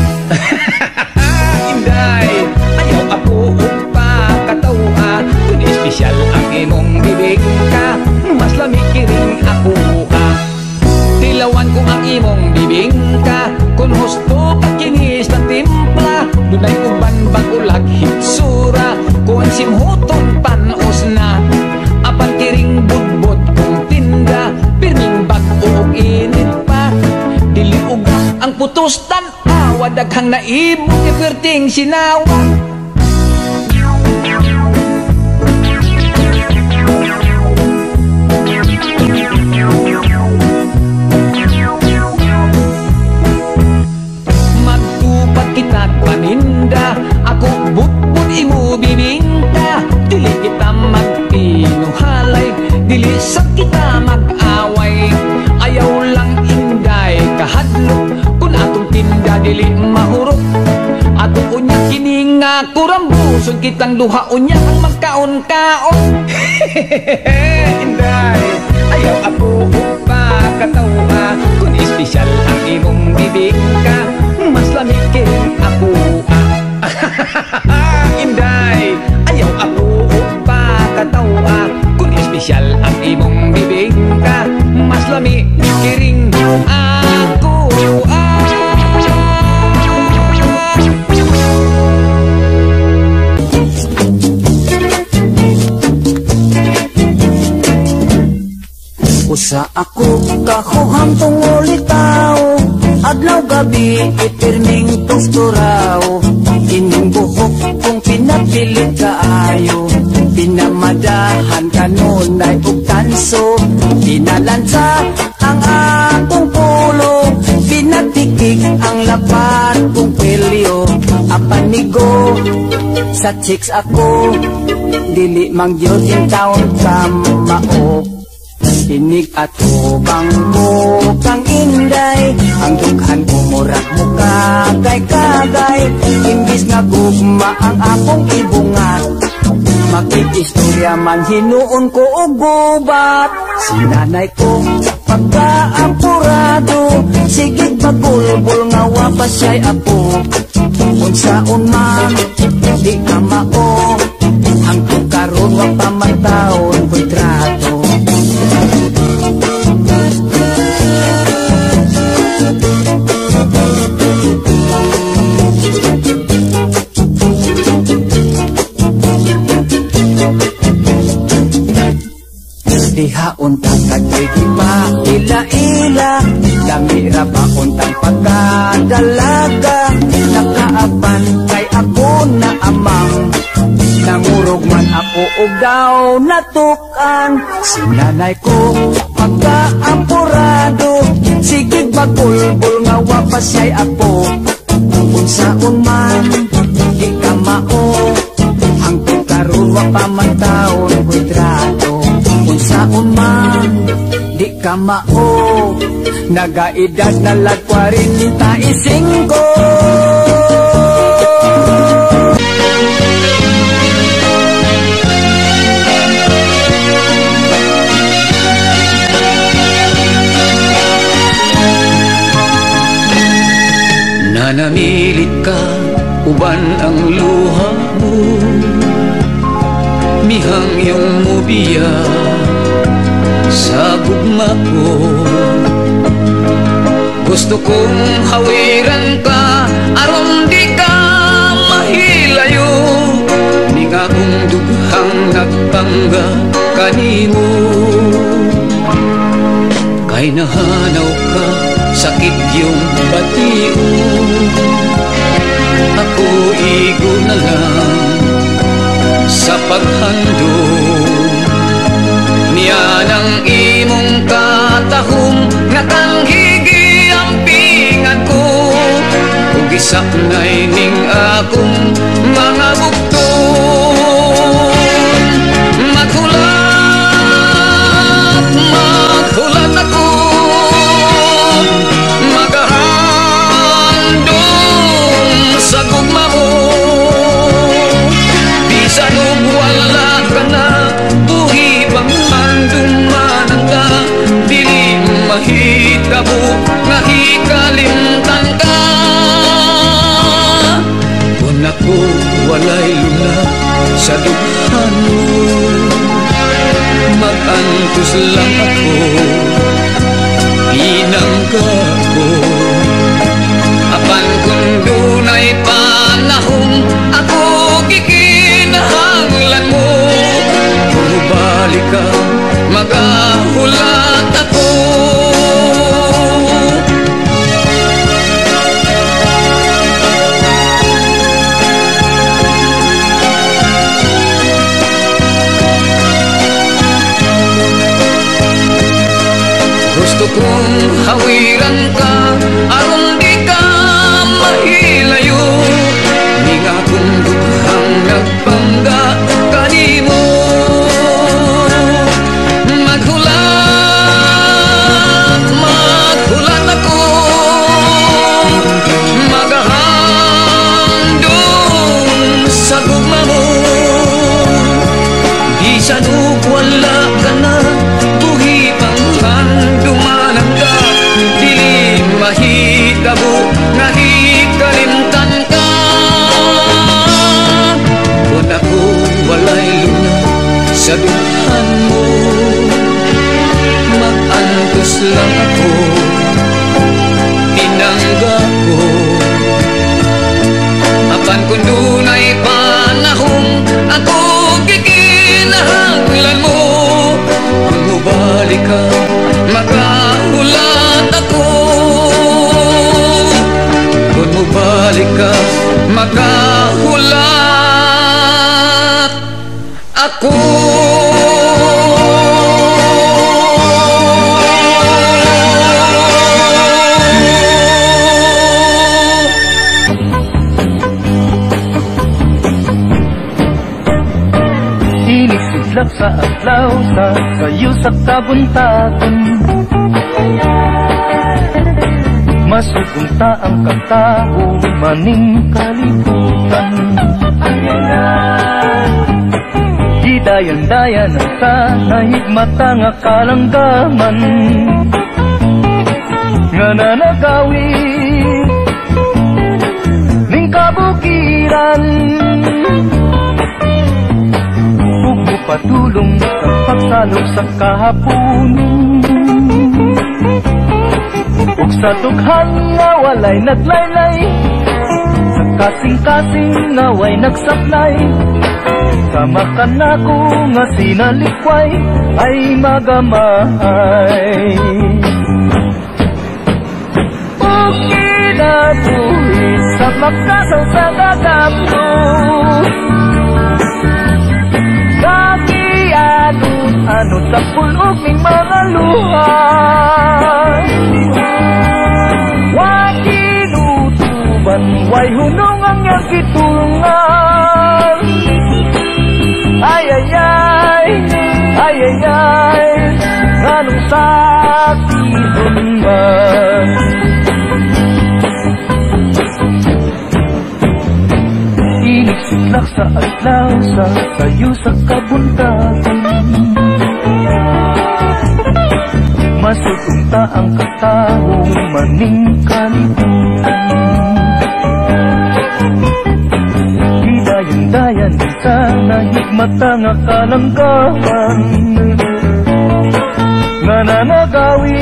Inday, ayaw ako upa katawa, kung espesyal ang imong bibingka, mas lamig kiring ako ah. Tilawan ko ang imong bibingka, kung husto kakinis na timpla, dunay uban bagulag hitsura, kung simhuton panos na, apan kiring budbod kung tinda, pirming bag-o init pa, dili ugak ang putos tan-awa, daghang naibog iperting sinawa. Magtupat kita't paninda, ako budbud imo bibingka, dili kita magtinuhalay, dili sa kita mag-away, ayaw lang inday kahadlok, kung atong tinda dili mahurot, ato unya kini nga kurambusod kitang duha unya ang magkaon-kaon. Inday, ayaw ako upa katawa, kung espesyal ang imong bibingka, mas lamig kiring ako ah. Inday, ayaw ako Usa ako kahuhang tungulitaw, adlaw gabi ipirming tosturaw. Ining buhok kung pinapilit kaayo, pinamadahan kanunay ug tanso. Pinalansa ang atong pulo, pinatikik ang lapat kong pilyo. Apanigo sa chicks ako, dili mangyod in taon kamao. Inig at ubang mo kang inday, ang dughan ko murag muka kay kagay. Imbis nga gugma ang akong ibungat, makikistorya man hinuon ko og gubat. Si nanay ko pagkaapurado, sige bagulbol nga wapas siya'y apo. Unsaon man di ka mao, hangtod karon wa pa man taon ko'y trato. Diha untang kagay di ba ila-ila, damira ba untang pagkadalaga. Nakaapan kay ako na amang, nangurog man ako og daw natukan. Si nanay ko pagkaapurado, sige bagulbol nga wapas siya'y apo. Unsaon man di ka mao, hangtod karon wa pa man taon ko'y trato. Unsaon man di ka mao, nagaedad na lag forty-five. Nanamilit ka, uban ang luha mo, mihang iyong mubiya sa gugma ko. Gusto kong hawiran ka, aron di ka mahilayo, ni nga kong dughang nagpangga kanimo. Kay nahanaw ka, sakit yung batiyo, ako igo na lang sa paghandog. Niya ng imong katahom, natanghigi ang pingan ko, ug isak na'y ning akong mga bukto. Maghulat, maghulat ako, sa gugma mo. Bisan og wala ka na, buhi pang mandumanan ka, dili mahitabo nga hikalimtan ka. Kung ako walay luna sa dughan mo, mag-antos lang ako, pinangga ko. Apan kung dunay panahon, ako gikinahanglan mo. Kung balik ka, magahulat ako. Gusto kong hawiran ka, aron di ka mahilayo, ni nga kung dughang nagpangga kanimo. Maghulat, maghulat ako, magahandong sa gugma mo. Bisan og wala ka na, buhi pang handumanan ka, dili mahitabo nga hikalimtan ka. Kung ako walay luna sa dughan mo, mag-antos lang ako, pinangga ko. Apan kung dunay panahon, ako gikinahanglan mo. Kung balik ka, ako. Inisidlak sa adlaw sa sayo sa kabuntagon, masugunta ang katao maning kalibutan. Gidayan-dayan ang sanahigmata nga kalanggaman nga nanagawi ning kabukiran. Ug mupadulong sa pagsalok sa kahapunon, ug sa dughan nga walay naglaylay, sa kasing-kasing nga way nagsaklay. Sama ka na ko nga sinalikway ay magamay. Ug kinabuhi sa makasaw sa gagamno, ano sa pulog ning mga luha. Way kinutuban, way hunong ang iyang kitulungan. Ay ay ay, ay ay ay, anong sakit man. Inisidlak sa adlaw sa sayo sa kabuntagon, masugunta ang katao maning kalibutan. Hidayan-dayan sa nahigmata nga kalanggaman nga nanagawi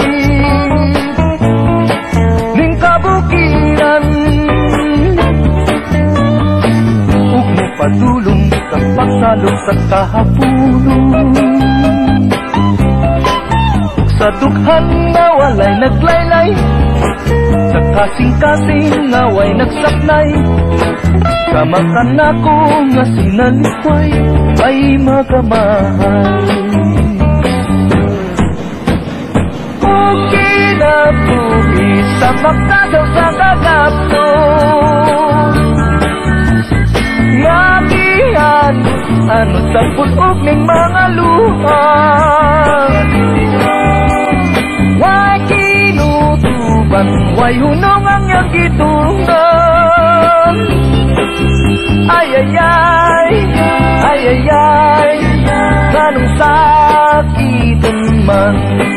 ning kabukiran. Ug mupadulong sa pagsalok sa kahapunon, sa dughan nga walay naglaylay, sa kasing-kasing nga way nagsaknay. Sama ka na ko nga sinalikway ay magamay. Ug kinabuhi sa makadaw sa kagapno, nga gihan ano sa pulog ning mga luha. Way kinutuban, way hunong ang iyang gitulungan. Ay ay ay, ay ay ay, anong sakitan man.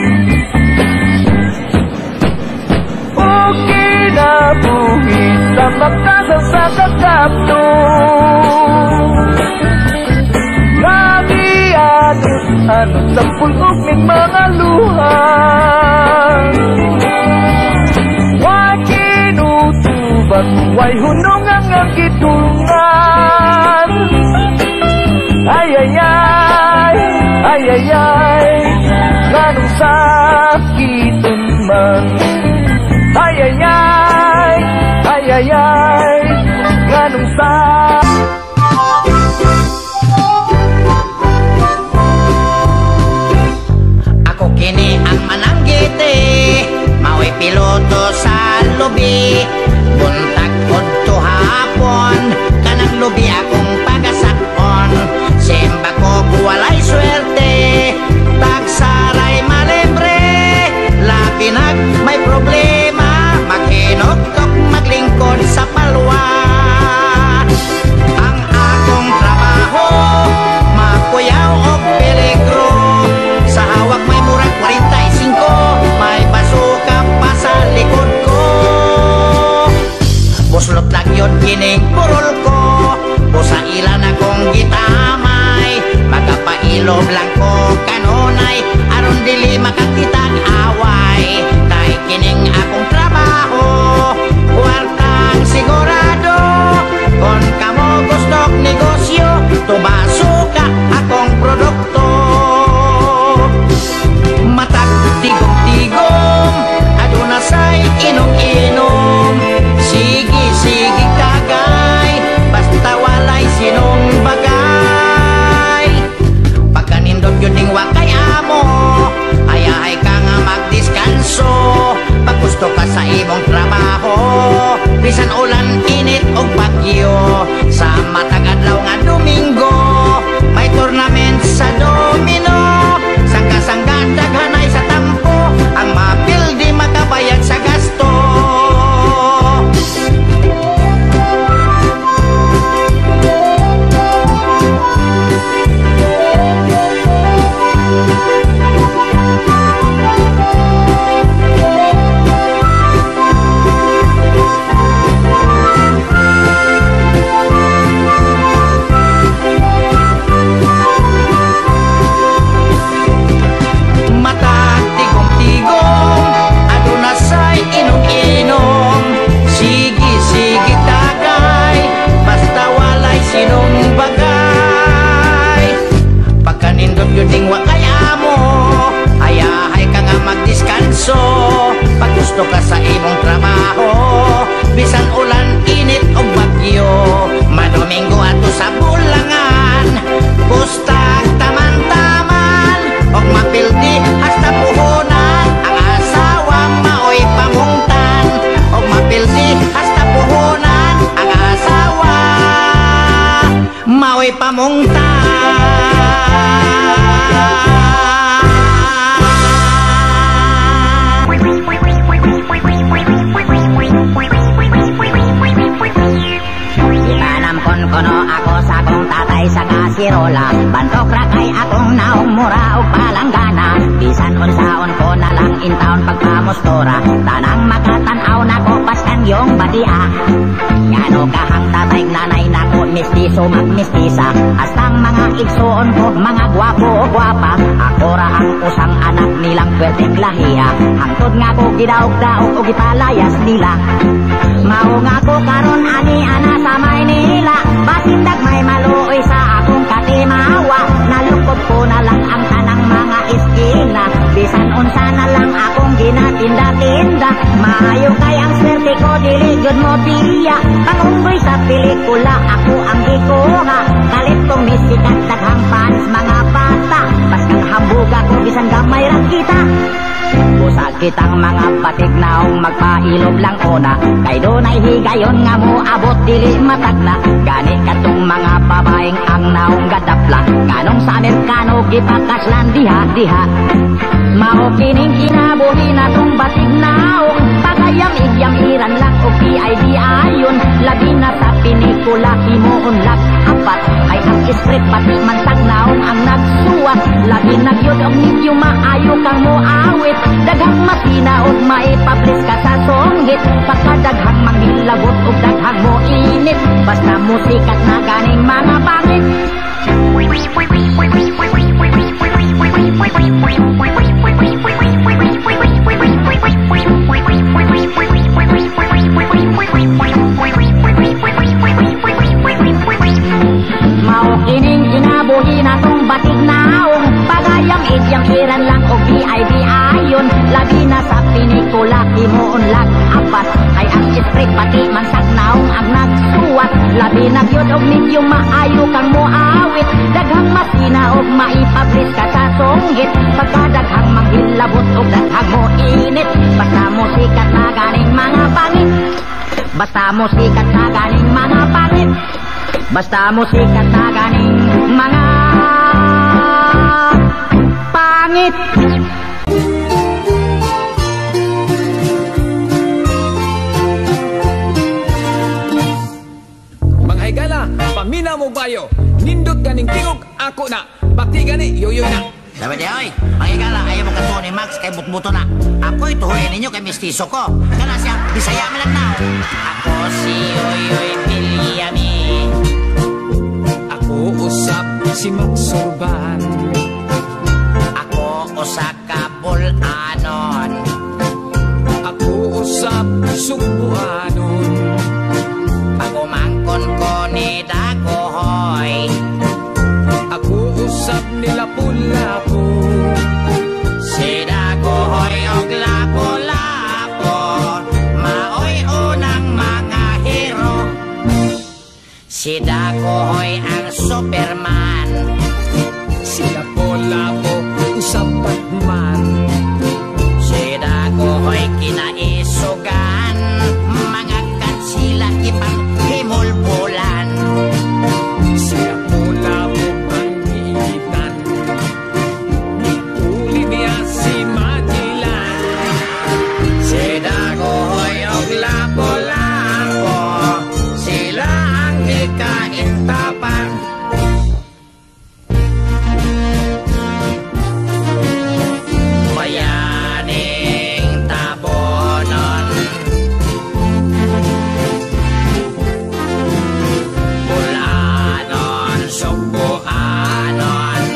O kinabuhi sa makasaw sa kakapno, nagianot ano sa pulog ning mga luha. Way kinutuban, way hunong ang iyang gitulungan. Ay ay ay, ay ay ay, anong sakitan man. Ay ay ay, ay ay ay, anong sakitan. Ako kini ang mananggiti, mao'y piloto sa lubi. Buntag udto hapon, kanang lubi akong pagasakon. Simba ko walay swerte, tagsaray malibre. Labi nag may problema, makinoktok maglingkod sa palwa. Ang akong trabaho, makuyaw o peligro. Sa hawak may murag forty-five, may basuka pa sa likod ko. Buslot lang yun kining burol ko, busa ilan akong gitamay. Magapailob lang ko kanunay, aron dili makakitag away. Kay kining akong trabaho, kwartang sigurado. Kung kamo gustong negosyo, tubasuka akong produkto. Matag tigom-tigom, aduna say inom-inom. Sige, sige kagay, basta walay sinong bagay. naong mura o palanggana. Bisan unsaon ko na lang in town pagpamustora. Tanang makatanaw na ko paskan yung batia. Ngano kahang tatay nanay na ko mistiso magmistisa. Astang mga igsoon ko mga gwapo o gwapa. Ako ra ang usang anak nilang pwerteng lahiya. Hangtod nga ko gidaog-daog o gipalayas nila. Mao nga ko karon ani ana sa Maynila. Basindag may maluoy sa akong katimawa. Nalukod ko na lang ang tanang mga iskina. Bisan unsa na lang akong ginatinda-tinda. Maayo kay ang swerte ko dili gyud mo biya. Pangunggoy sa pelikula ako ang gikuha. Kalit kong misikat daghang fans mga bata. Baskang hambuga ko bisan gamay ra kita. Busag kitang mga batik naong magpailog lang ona. Kay dunay higayon nga mo abot dili matagna. Gani katong mga babaeng ang naong gadapla. Nganong sa Amerikano gipakaslan diha-diha. Mao kining kinabuhi na tong batik naong. Pagayam igyam iran lang o P I D ayon. Labi na sa pinikula imuunlak apat. Ay ang script pati man tagnaong ang nagsuwat. Labi na gyud og medyo maayo kang moawit. Daghang makina og maipablis ka sa songhit. Pagkadaghang manghilabot og daghang mo init. Basta musikat na ganing mga pangit. Mao kining kinabuhi na tong batik naong. Pagayam idyam iran lang og V I D ayon. Labi na sa pinikula imuunlak apat. Ay ang script pati man sagnaong ang nagsuwat. Labi na gyud og medyo maayo kang moawit. Daghang makina og maipablis ka sa songhit. Pagkadaghang manghilabot og daghang mo init. Basta musikat na ganing mga pangit. Basta musikat na ganing mga pangit. Basta musikat na ganing mga pangit. Mga higala, pamina mo bayo. Nindot ganing tingog ako na. Bakti gani yoyo na. Dapat di oy, makikala ayaw mo kato ni Max kay butbuto na. Ako'y tuhoy ninyo kay mistiso ko. Kana siya, Bisaya Mindanao. Ako si Yoyoy Villami. Ako usap si Max Urban. Ako usa ka bulanon. Ako usap Subuanon. Ako mangkon ko ni Dagohoy. Ako usap nila Lapu-Lapu. Si Dagohoy og Lapu-Lapu. Maoy unang mga hero. Si Dagohoy ang Superman. Si Lapu-Lapu usap Batman. Si Dagohoy kinaisugan. Mga katsila ipang himulbulan. Si Lapu-Lapu ang giitan. Uli niya si Magellan. Si Dagohoy og Lapu-Lapu. Sila ang ikaintapan. Bayaning tabonon. Bulanon, Subuanon.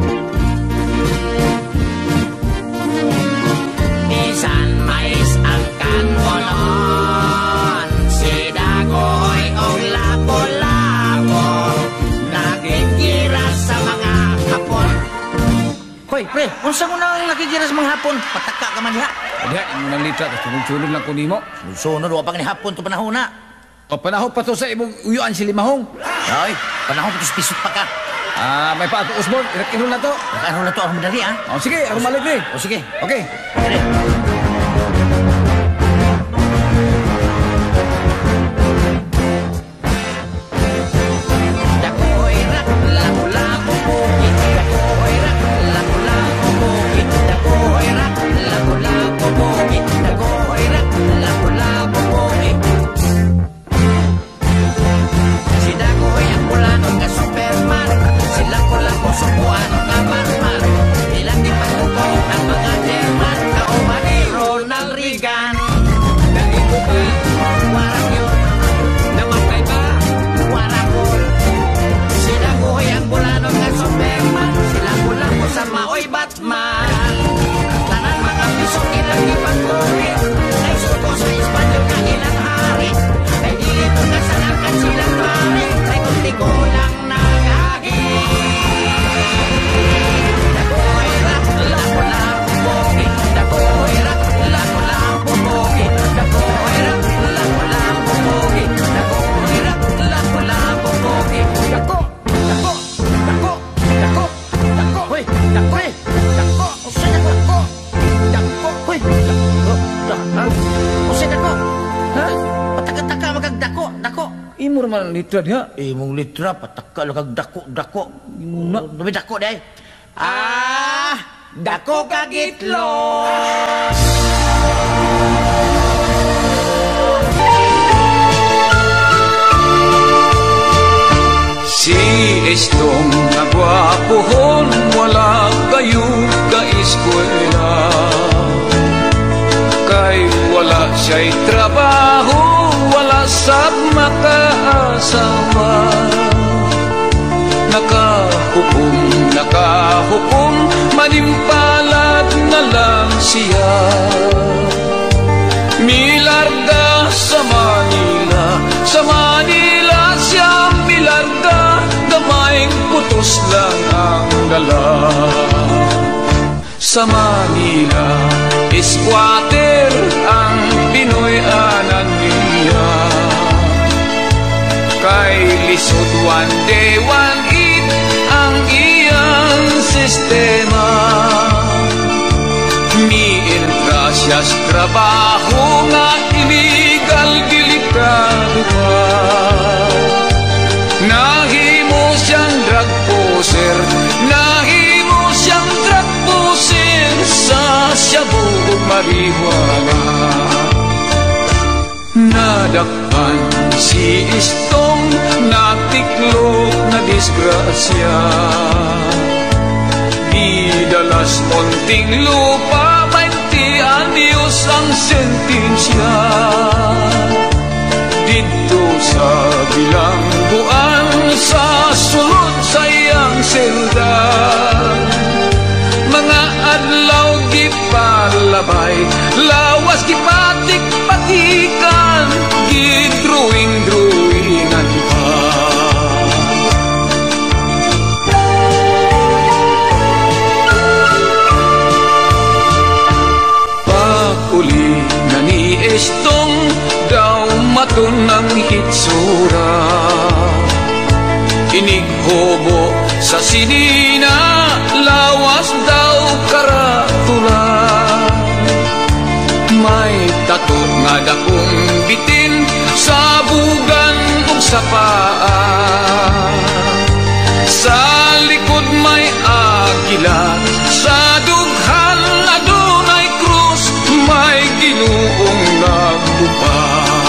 Bisan mais ang kanmonon. Si Dagohoy og Lapu-Lapu. Nakikiras sa mga hapon. Hoy, pre, unsa mo nang nakikiras mga hapon? Pataka ka man diha. Adiha, imo nang litra. Sunod-sunod lang ko nimo. Sunod, wa pa ni hapon to panahon na. O panahon pa to sa imong uyuan si Limahong. Ay, panahon pa to pisot pa ka. Ah, may pa ato usbon. Irak-inol na to. Ano na to, ang madali ah. O sige, ako malik ni. O sige. Okay. Dagohoy rak, lapu-lapu bukit. Dagohoy rak, lapu-lapu bukit. Dagohoy rak, lapu-lapu bukit. Dagohoy rak, lapu-lapu bukit. Si Dagohoy ang Bulanon nga Superman. Si Lapu-Lapu Subuanon nga Batman. Dako eh. Dako. Usay dako. Dako. Dako. Hoy. Dako. Dako. Usay dako. Ha? Pataka-taka magagdako. Dako. Imo naman litra diha. Imong litra pataka lang dako. Dako. Imuna. Dami dako day. Ah, dako kagitlog. Si Estong na gwapohon, wala kayo ka-eskwela. Kay wala siya'y trabaho, wala sab makaasawa. Nakahukom, nakahukom, manimpalad na lang siya. Milarga sa Manila, sa Manila siya milarga, gamaing putos lang ang dala. Sa Manila, squatter ang Pinoy anan niya. Kay lisod one day, one eat ang iyang sistema. Mientra siya sa trabaho nga illegal, delikado pa. Nahimo siyang drug poser, nahimo siyang drug poser sa shabu ug marijuana. Nadakpan si Estong, natiklop na disgrasya. Dalas Munting Lupa, twenty anyos ang sentensya. Dito sa bilangguan, sa sulod sa iyang selda. Mga adlaw gipalabay, lawas gipatik-patikan, gidruing-druingan pa. Uli na ni Estong daw maton ng hitsura. Inighobo sa sinina, lawas daw karatula. May tato nga dakong bitin sa bugan ug sa paa. Sa likod may agila, sa dughan adunay krus, may Ginuong nagtupa.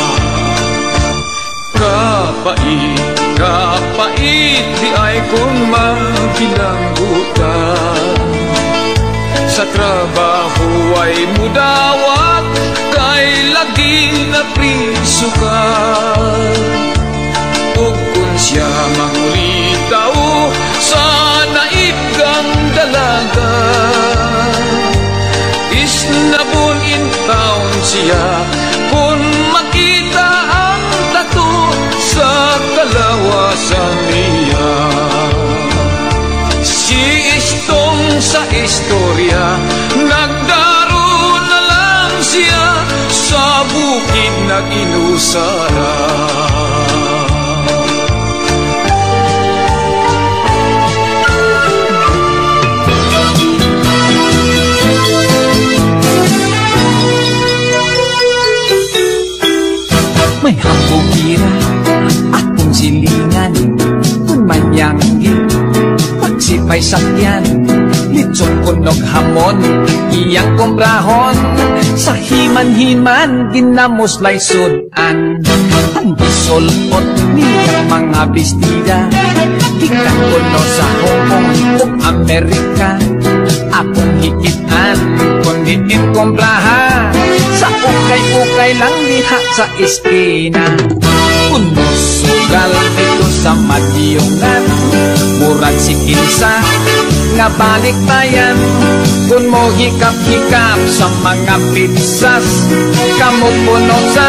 Kapait, kapait, di ay kung magbilanggutan. Sa trabaho ay mudawat, kay lagi na prisukan. Ug kung siya mangulitaw, sa naibgang dalaga. Isnabon in town siya, kung makita ang tato sa kalawasan niya. Si Estong sa istorya, nagdaro na lang siya, sa bukid nag-inusara. May hambukira akong silingan, kung manyanggi pagsipay sakyan, litsong kunog hamon iyang kombrahon. Sa himan-himan ginamuslay sudan, ang gisulot niyang mga bestida. Ikan kuno sa Hong Kong ug Amerika, akong hikitan kung diin kombrahan. Sa ukay-ukay lang diha sa iskina, kuno sugal dito sa Madiyongan. Murag si kinsa nga baliktayan, kung mo hikap-hikap sa mga pizzas, kamo puno sa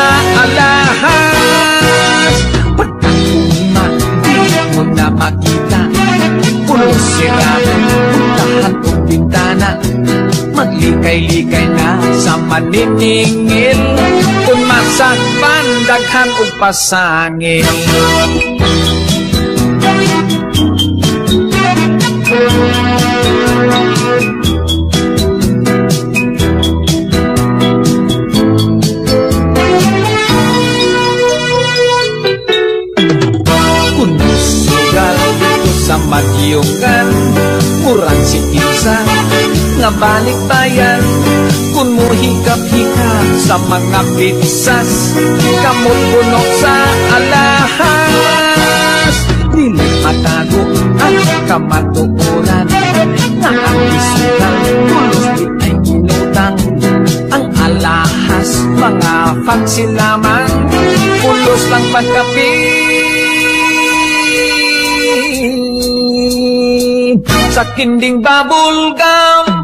alahas. Pagkakuma di mo na makita, puno sirado puntahan o bintana. Maglikay-likay na sa maniningil, kung masakpan daghan o pasangil. puwersa nga balikbayan. Kung mo hikap-hikap sa mga pitsas, kamot puno sa alahas. Dili matago ang kamatuoran nga ang isukan tulos di ay inutang. Ang alahas mga pagsilaman, pulos lang pagkapit sa kinding bubblegum.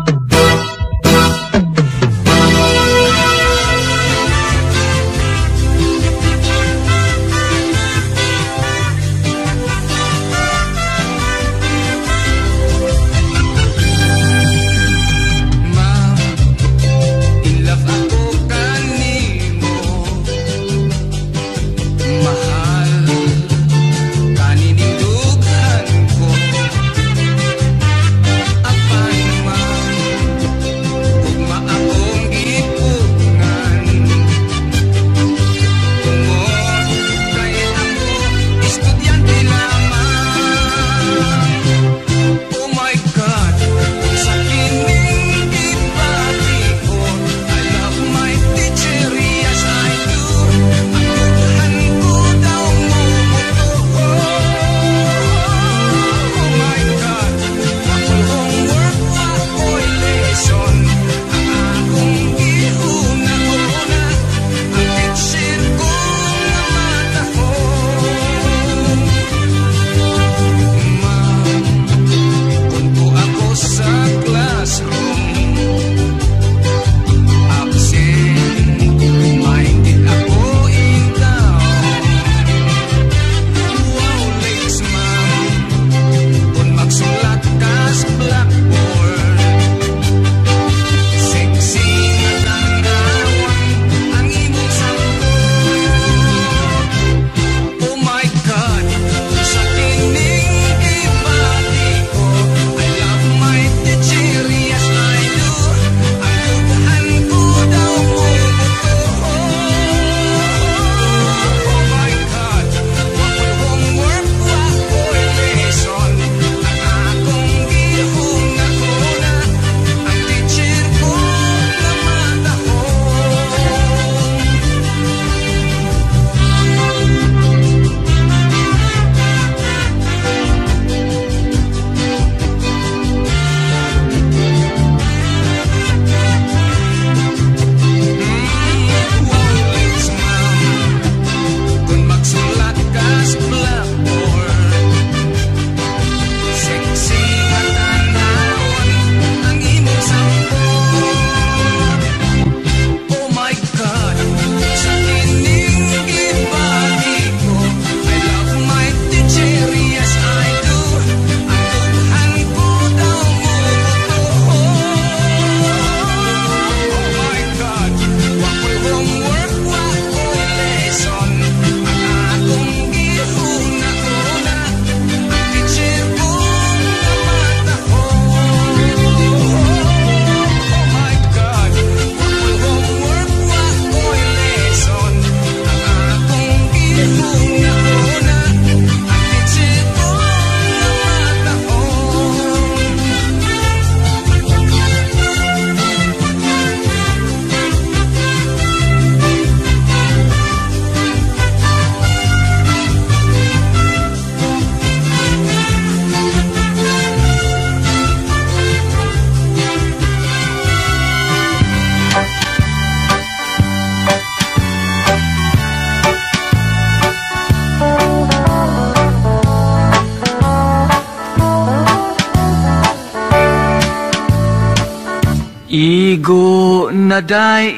Igo na day,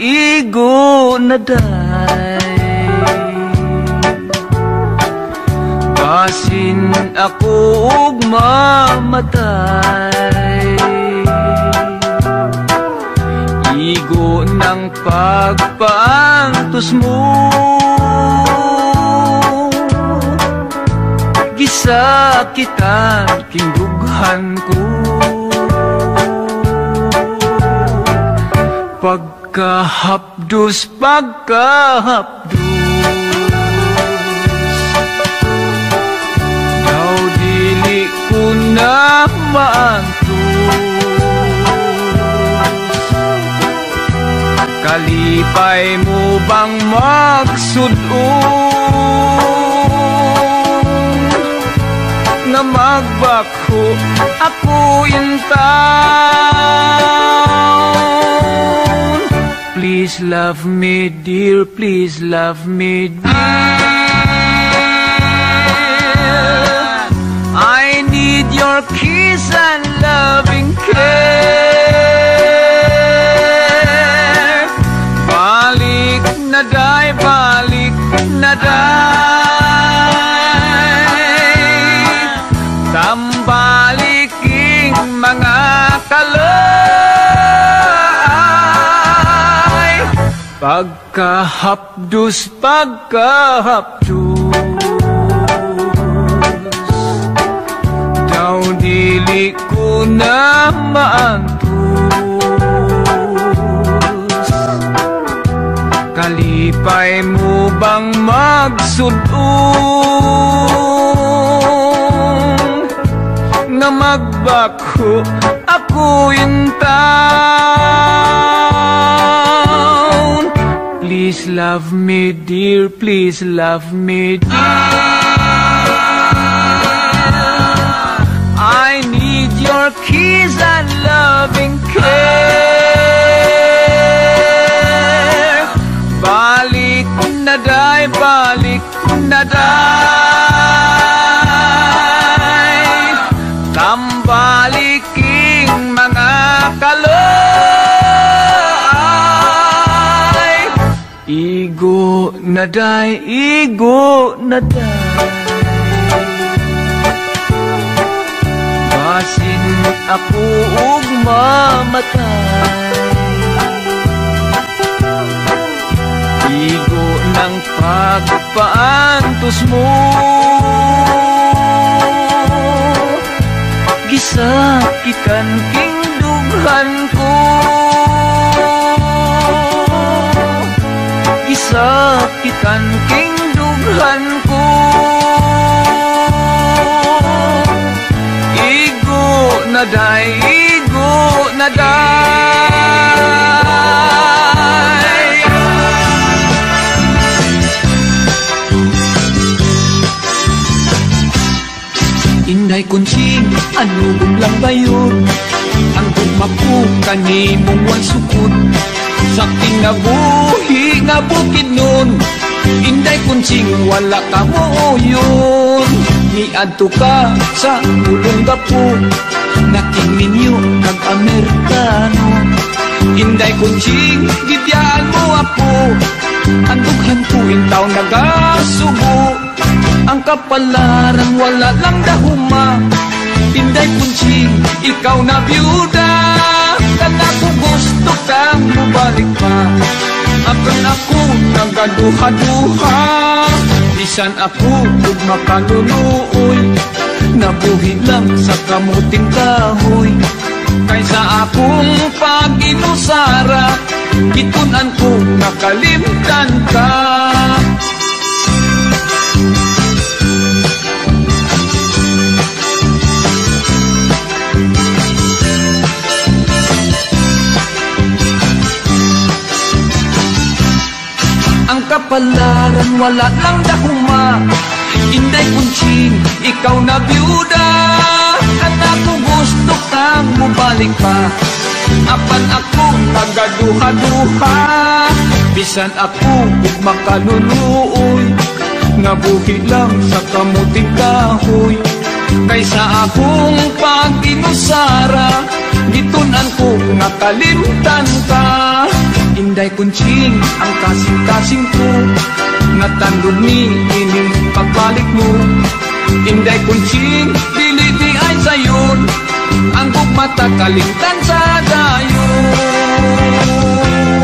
igo na day, basin ako ug mamatay. Igo ng pagpaantos mo, gisakitan king dughan ko. Pagkahapdos, pagkahapdos, daw dili ko na maantos. Kalipay mo bang magsudon nga magbakho ako in town? Please love me dear, please love me dear. I need your kiss and loving care. Balik na day, balik na day, tambaliking mga kalay. Pagkahapdos, pagkahapdos, daw dili ko na maantos. Kalipay mo bang magsudon nga magbakho ako in town? Please love me dear, please love me dear. I need your kiss and loving care. Balik na day, balik na day, tambaliking mga kalay. Igo na day, igo na day, basin ako ug mamatay. Igo ng pagpaantos mo, gisakitan king dughan ko, gisakitan king dughan ko. Igo na day, igo na day. Inday kunsing, ano lang ba yun? Ang gugmapo kanimong wan sukod sa kinabuhi nga bukid nun. Inday kunsing, wala ka mo yun. Niadto ka sa ulong gapo, naking ninyo kag Amerikano. Inday kunsing, gibiyaan mo ako, ang dughan ko intaw nagasubo. Ang kapalaran wala lang dahuma. Inday kunsing, ikaw na byuda, kana ko gusto kang mubalik pa. Akan ako nagaduha-duha, bisan ako ug makanunuoy, nabuhi lang sa kamuting kahoy. Kaysa akong pag-inusara, gitunan ko nakalimtan ka. Ang kapalaran wala lang dahuma. Inday kunsing, ikaw na byuda, kana ko gusto kang mubalik pa. Apan ako tagaduha-duha, bisan ako ug makanunuoy, nabuhi lang sa kamuting kahoy. Kaysa akong pag-inusara, gitunan ko nakalimtan ka. Inday kunsing, ang kasing-kasing ko, natandog ni ining pagbalik mo. Inday kunsing, dili di ay sayon, ang gugmata kalimtan sa dayon.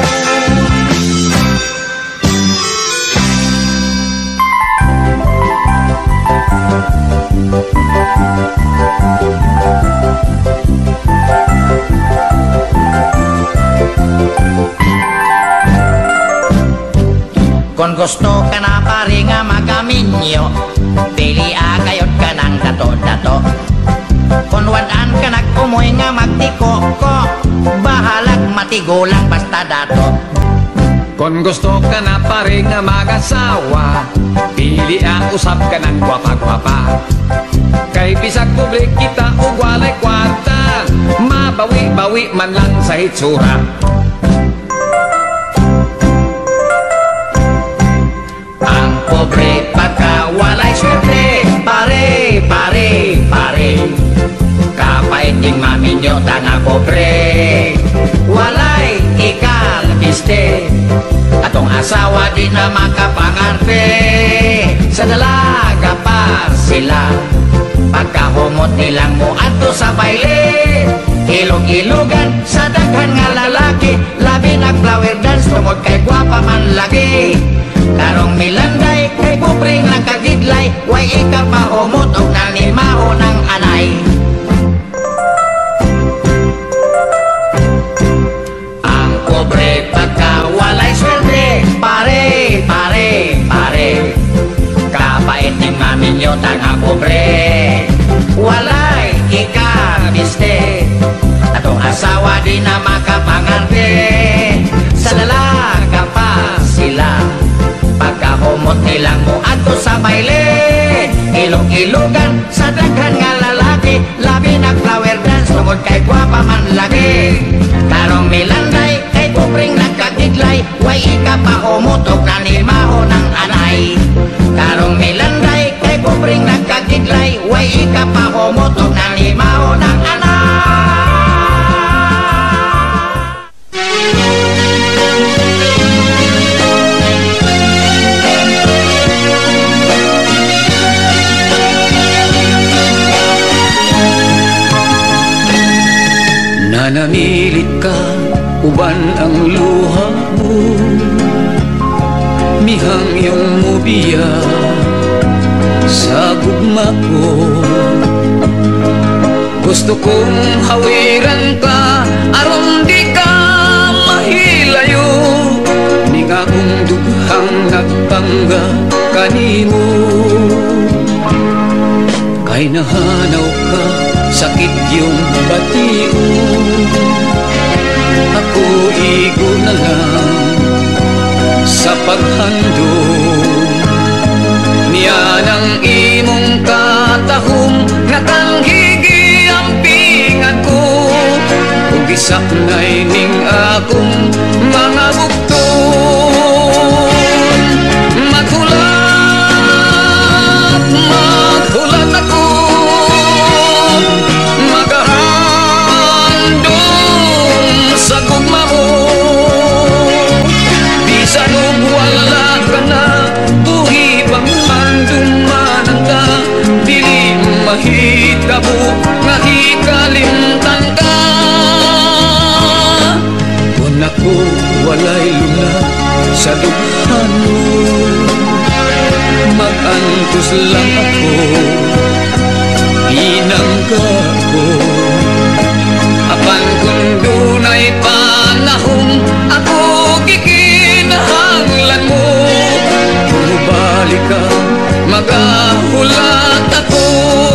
Kung gusto ka na pari nga magaminyo, pili akayot ka ng dato-dato. Kung wadan ka nag-umoy nga magtiko-ko, bahalag matigulang basta dato. Kung gusto ka na pa rin na mag-asawa, pili ang usap ka ng gwapa-gwapa. Kay bisag publik kita o walay kwarta, mabawi-bawi man lang sa hitsura. Ang pobre pagka walay swerte, pare, pare, pare. Kapait yung mami nyo tanga pobre, walay ikalbiste. Atong asawa di na makapangarte, sa dalaga pa sila. Pagkahumot nilang mo ato sa baile, ilog-ilogan sa daghan nga lalaki, labi na flower dance tungod kay gwapa man lagi. Karong milanday kay pobreng nakagidlay, way ika pa humot og nanimaho ng anay. Ang pobre pagka walay swerte, pare, pare, pare. Kapait ni mami nyo tanga pobre, walay ikabiste. Atong asawa di na makapangarte, sa dalaga pa sila. Pagkahumot nilang mo ato sa baile, ilog-ilogan sa daghan nga lalaki, labi na flower dance tungod kay gwapa man lagi. Karong milanday kay pobreng nagkagidlay, way ika pa humot og nanimaho ng anay. Karong milanday kay pobreng nagkagidlay, way ika pa humot og nanimaho ng anay. Nanamilit ka, uban ang luha mo, mihang iyong mubiya sa gugma ko. Gusto kong hawiran ka, aron di ka mahilayo, ni nga kong dughang nagpangga kanimo. Kay nahanaw ka, sakit yung batiyo, ako igo na lang sa paghandong. Niyan ang imong katahom, nakanghigi ang pingan ko, kung gisaknay ning akong mga bukton. Maghulat, maghulat ako, sa gugma mo, bisan og wala ka na, buhi pang mandumanan ka, dili mahitabo nga hikalimtan ka. Kung ako walay luna sa dughan mo, mag-antos lang ako, pinangga ko. Apan kung dunay panahon, ako gikinahanglan mo, kung balik ka, magahulat ako.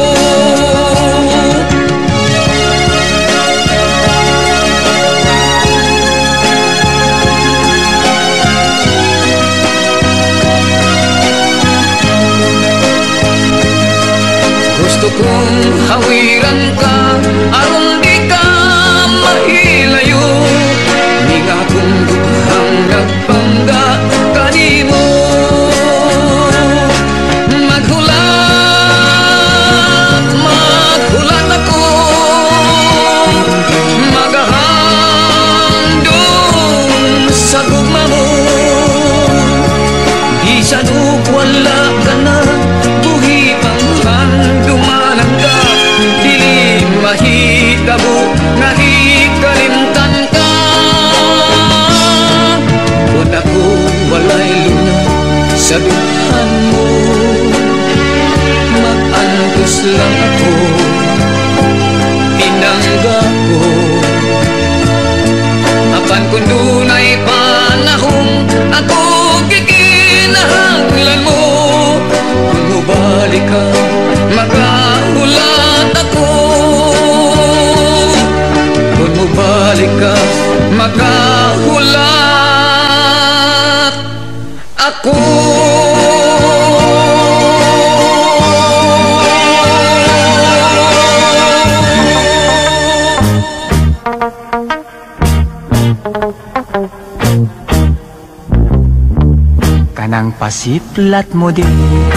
Gusto kong hawiran ka, aron di ka mahilayo, ni nga kung dughang nagpangga kanimo. Maghulat, maghulat ako, magahandong sa gugma mo, bisan og wala ka na, buhi pang handumanan ka, dili mahitabo nga hikalimtan ka. Kung ako walay luna sa dughan mo, mag-antos lang ako, pinangga ko. Apan kung dunay panahon, ako gikinahanglan mo, kung mubalik ka, magahulat ako. Kung mubalik ka, magahulat ako. Kanang pasiplat mo dir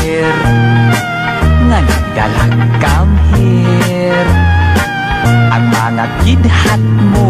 nga nagdalag kam here ang mga kidhat mo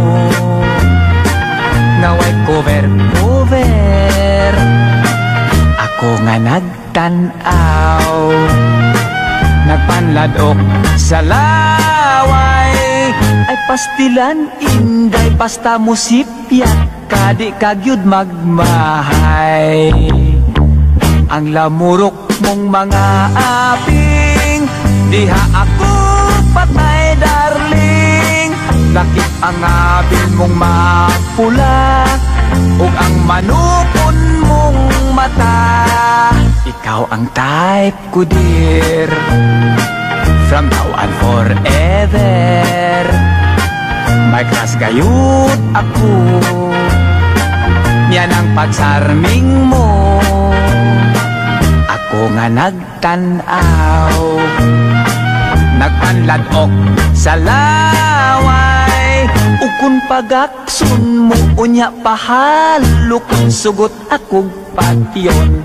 naway cover cover ako nga nagtanaw nagpanladok sa laway ay pastilan inday pasta musipyak kadi kagyud magmahay ang lamurok mong mga aping diha ako patay darling lakip ang apil mong mapula ug ang manukon mong mata ikaw ang type ko dear from now on forever may crush gayud ako yan ang pagsarming mo ako nga nagtanaw nagpanladok sa laway ukon pagaksun mo unya pahalok sugot akog patyon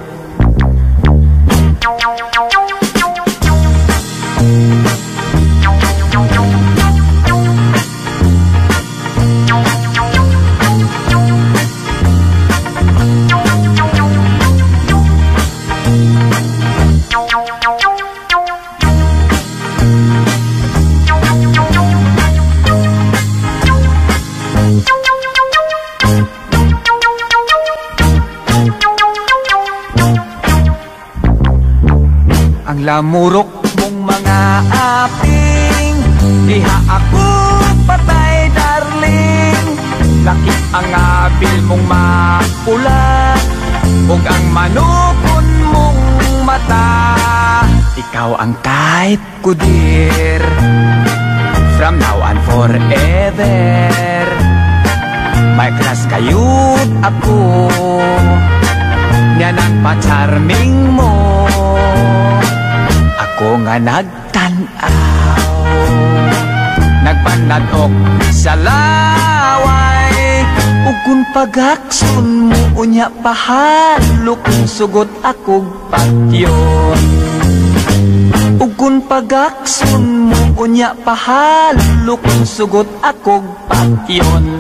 lamurok mong mga aping diha ako patay darling lakip ang apil mong mapula ug ang manukon mong mata ikaw ang type ko dear from now on forever may crush kayud ako yan ang pa-charming mo ako nga nagtanaw nagpanadok sa laway ug kun pagakson mo unya pahalok sugot akog patyon ug kun pagakson mo unya pahalok sugot akog patyon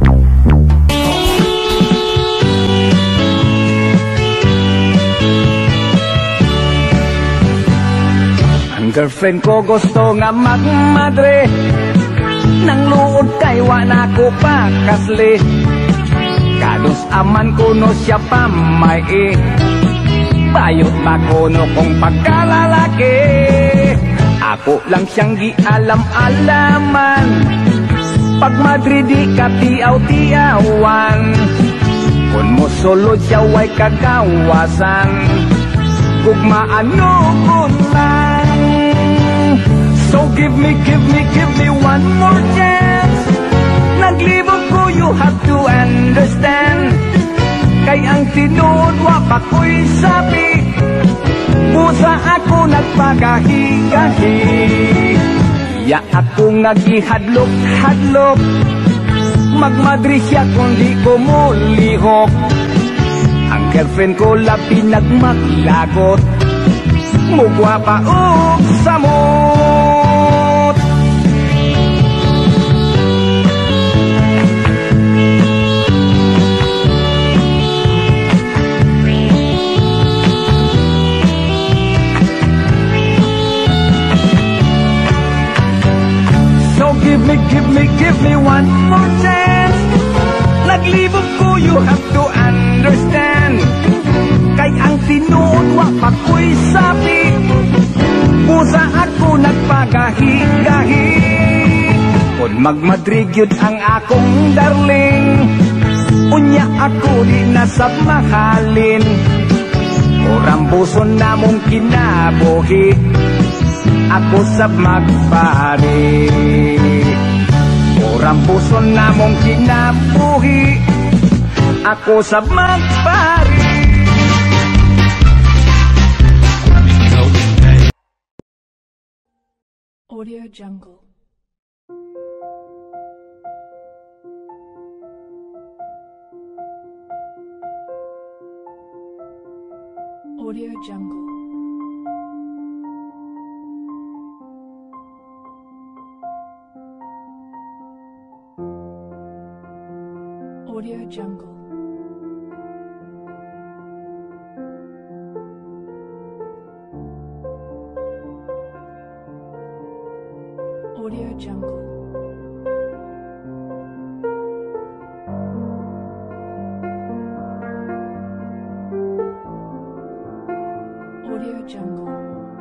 girlfriend ko gusto nga magmadre nang luod kay wala ko pa kasli kados aman kuno siya pamay eh bayot makuno kong pagkalalaki ako lang siyang gialam-alaman pag madre di ka tiaw-tiawan kun mo sulod siya way kagawasan gugmaano kun lang so give me, give me, give me one more chance naglibog ko you have to understand kay ang tinuod wa pa ko'y sabi pusa ako nagpagahi-gahi ya ako nga gihadlok-hadlok magmadri siya kung di ko mulihok ang girlfriend ko labi nagmaglagot mugwa pa og samot so give me, give me, give me one more chance naglibog ko you have to understand kay ang tinuod wa pa ko'y sabi pusa ako nagpagahi-gahi kun magmadrig yun ang akong darling unya ako di nasab mahalin o rambuson na mong kinabuhi ako sab magpari o rambuson na mong kinabuhi ako sab magpari Audio Jungle. Audio Jungle. Audio Jungle. Audio Jungle. Audio Jungle.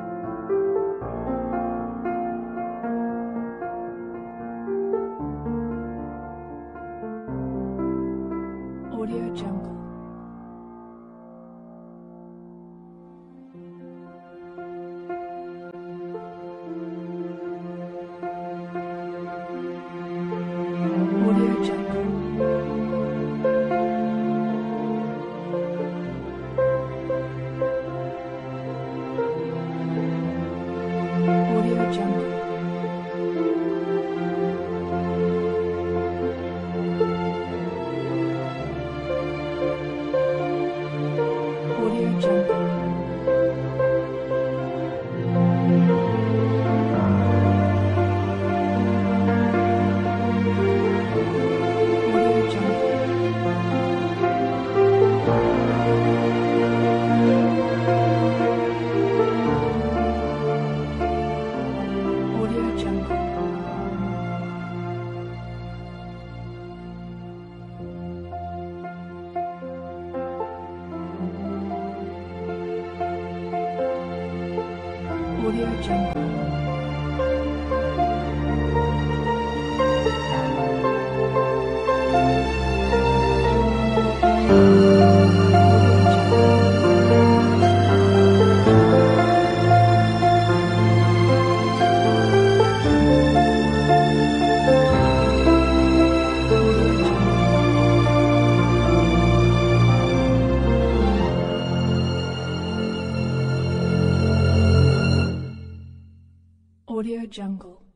Audio Jungle. Audio Jungle. Audio Jungle. Audio Jungle. Audio Jungle. Audio Jungle. Audio Jungle.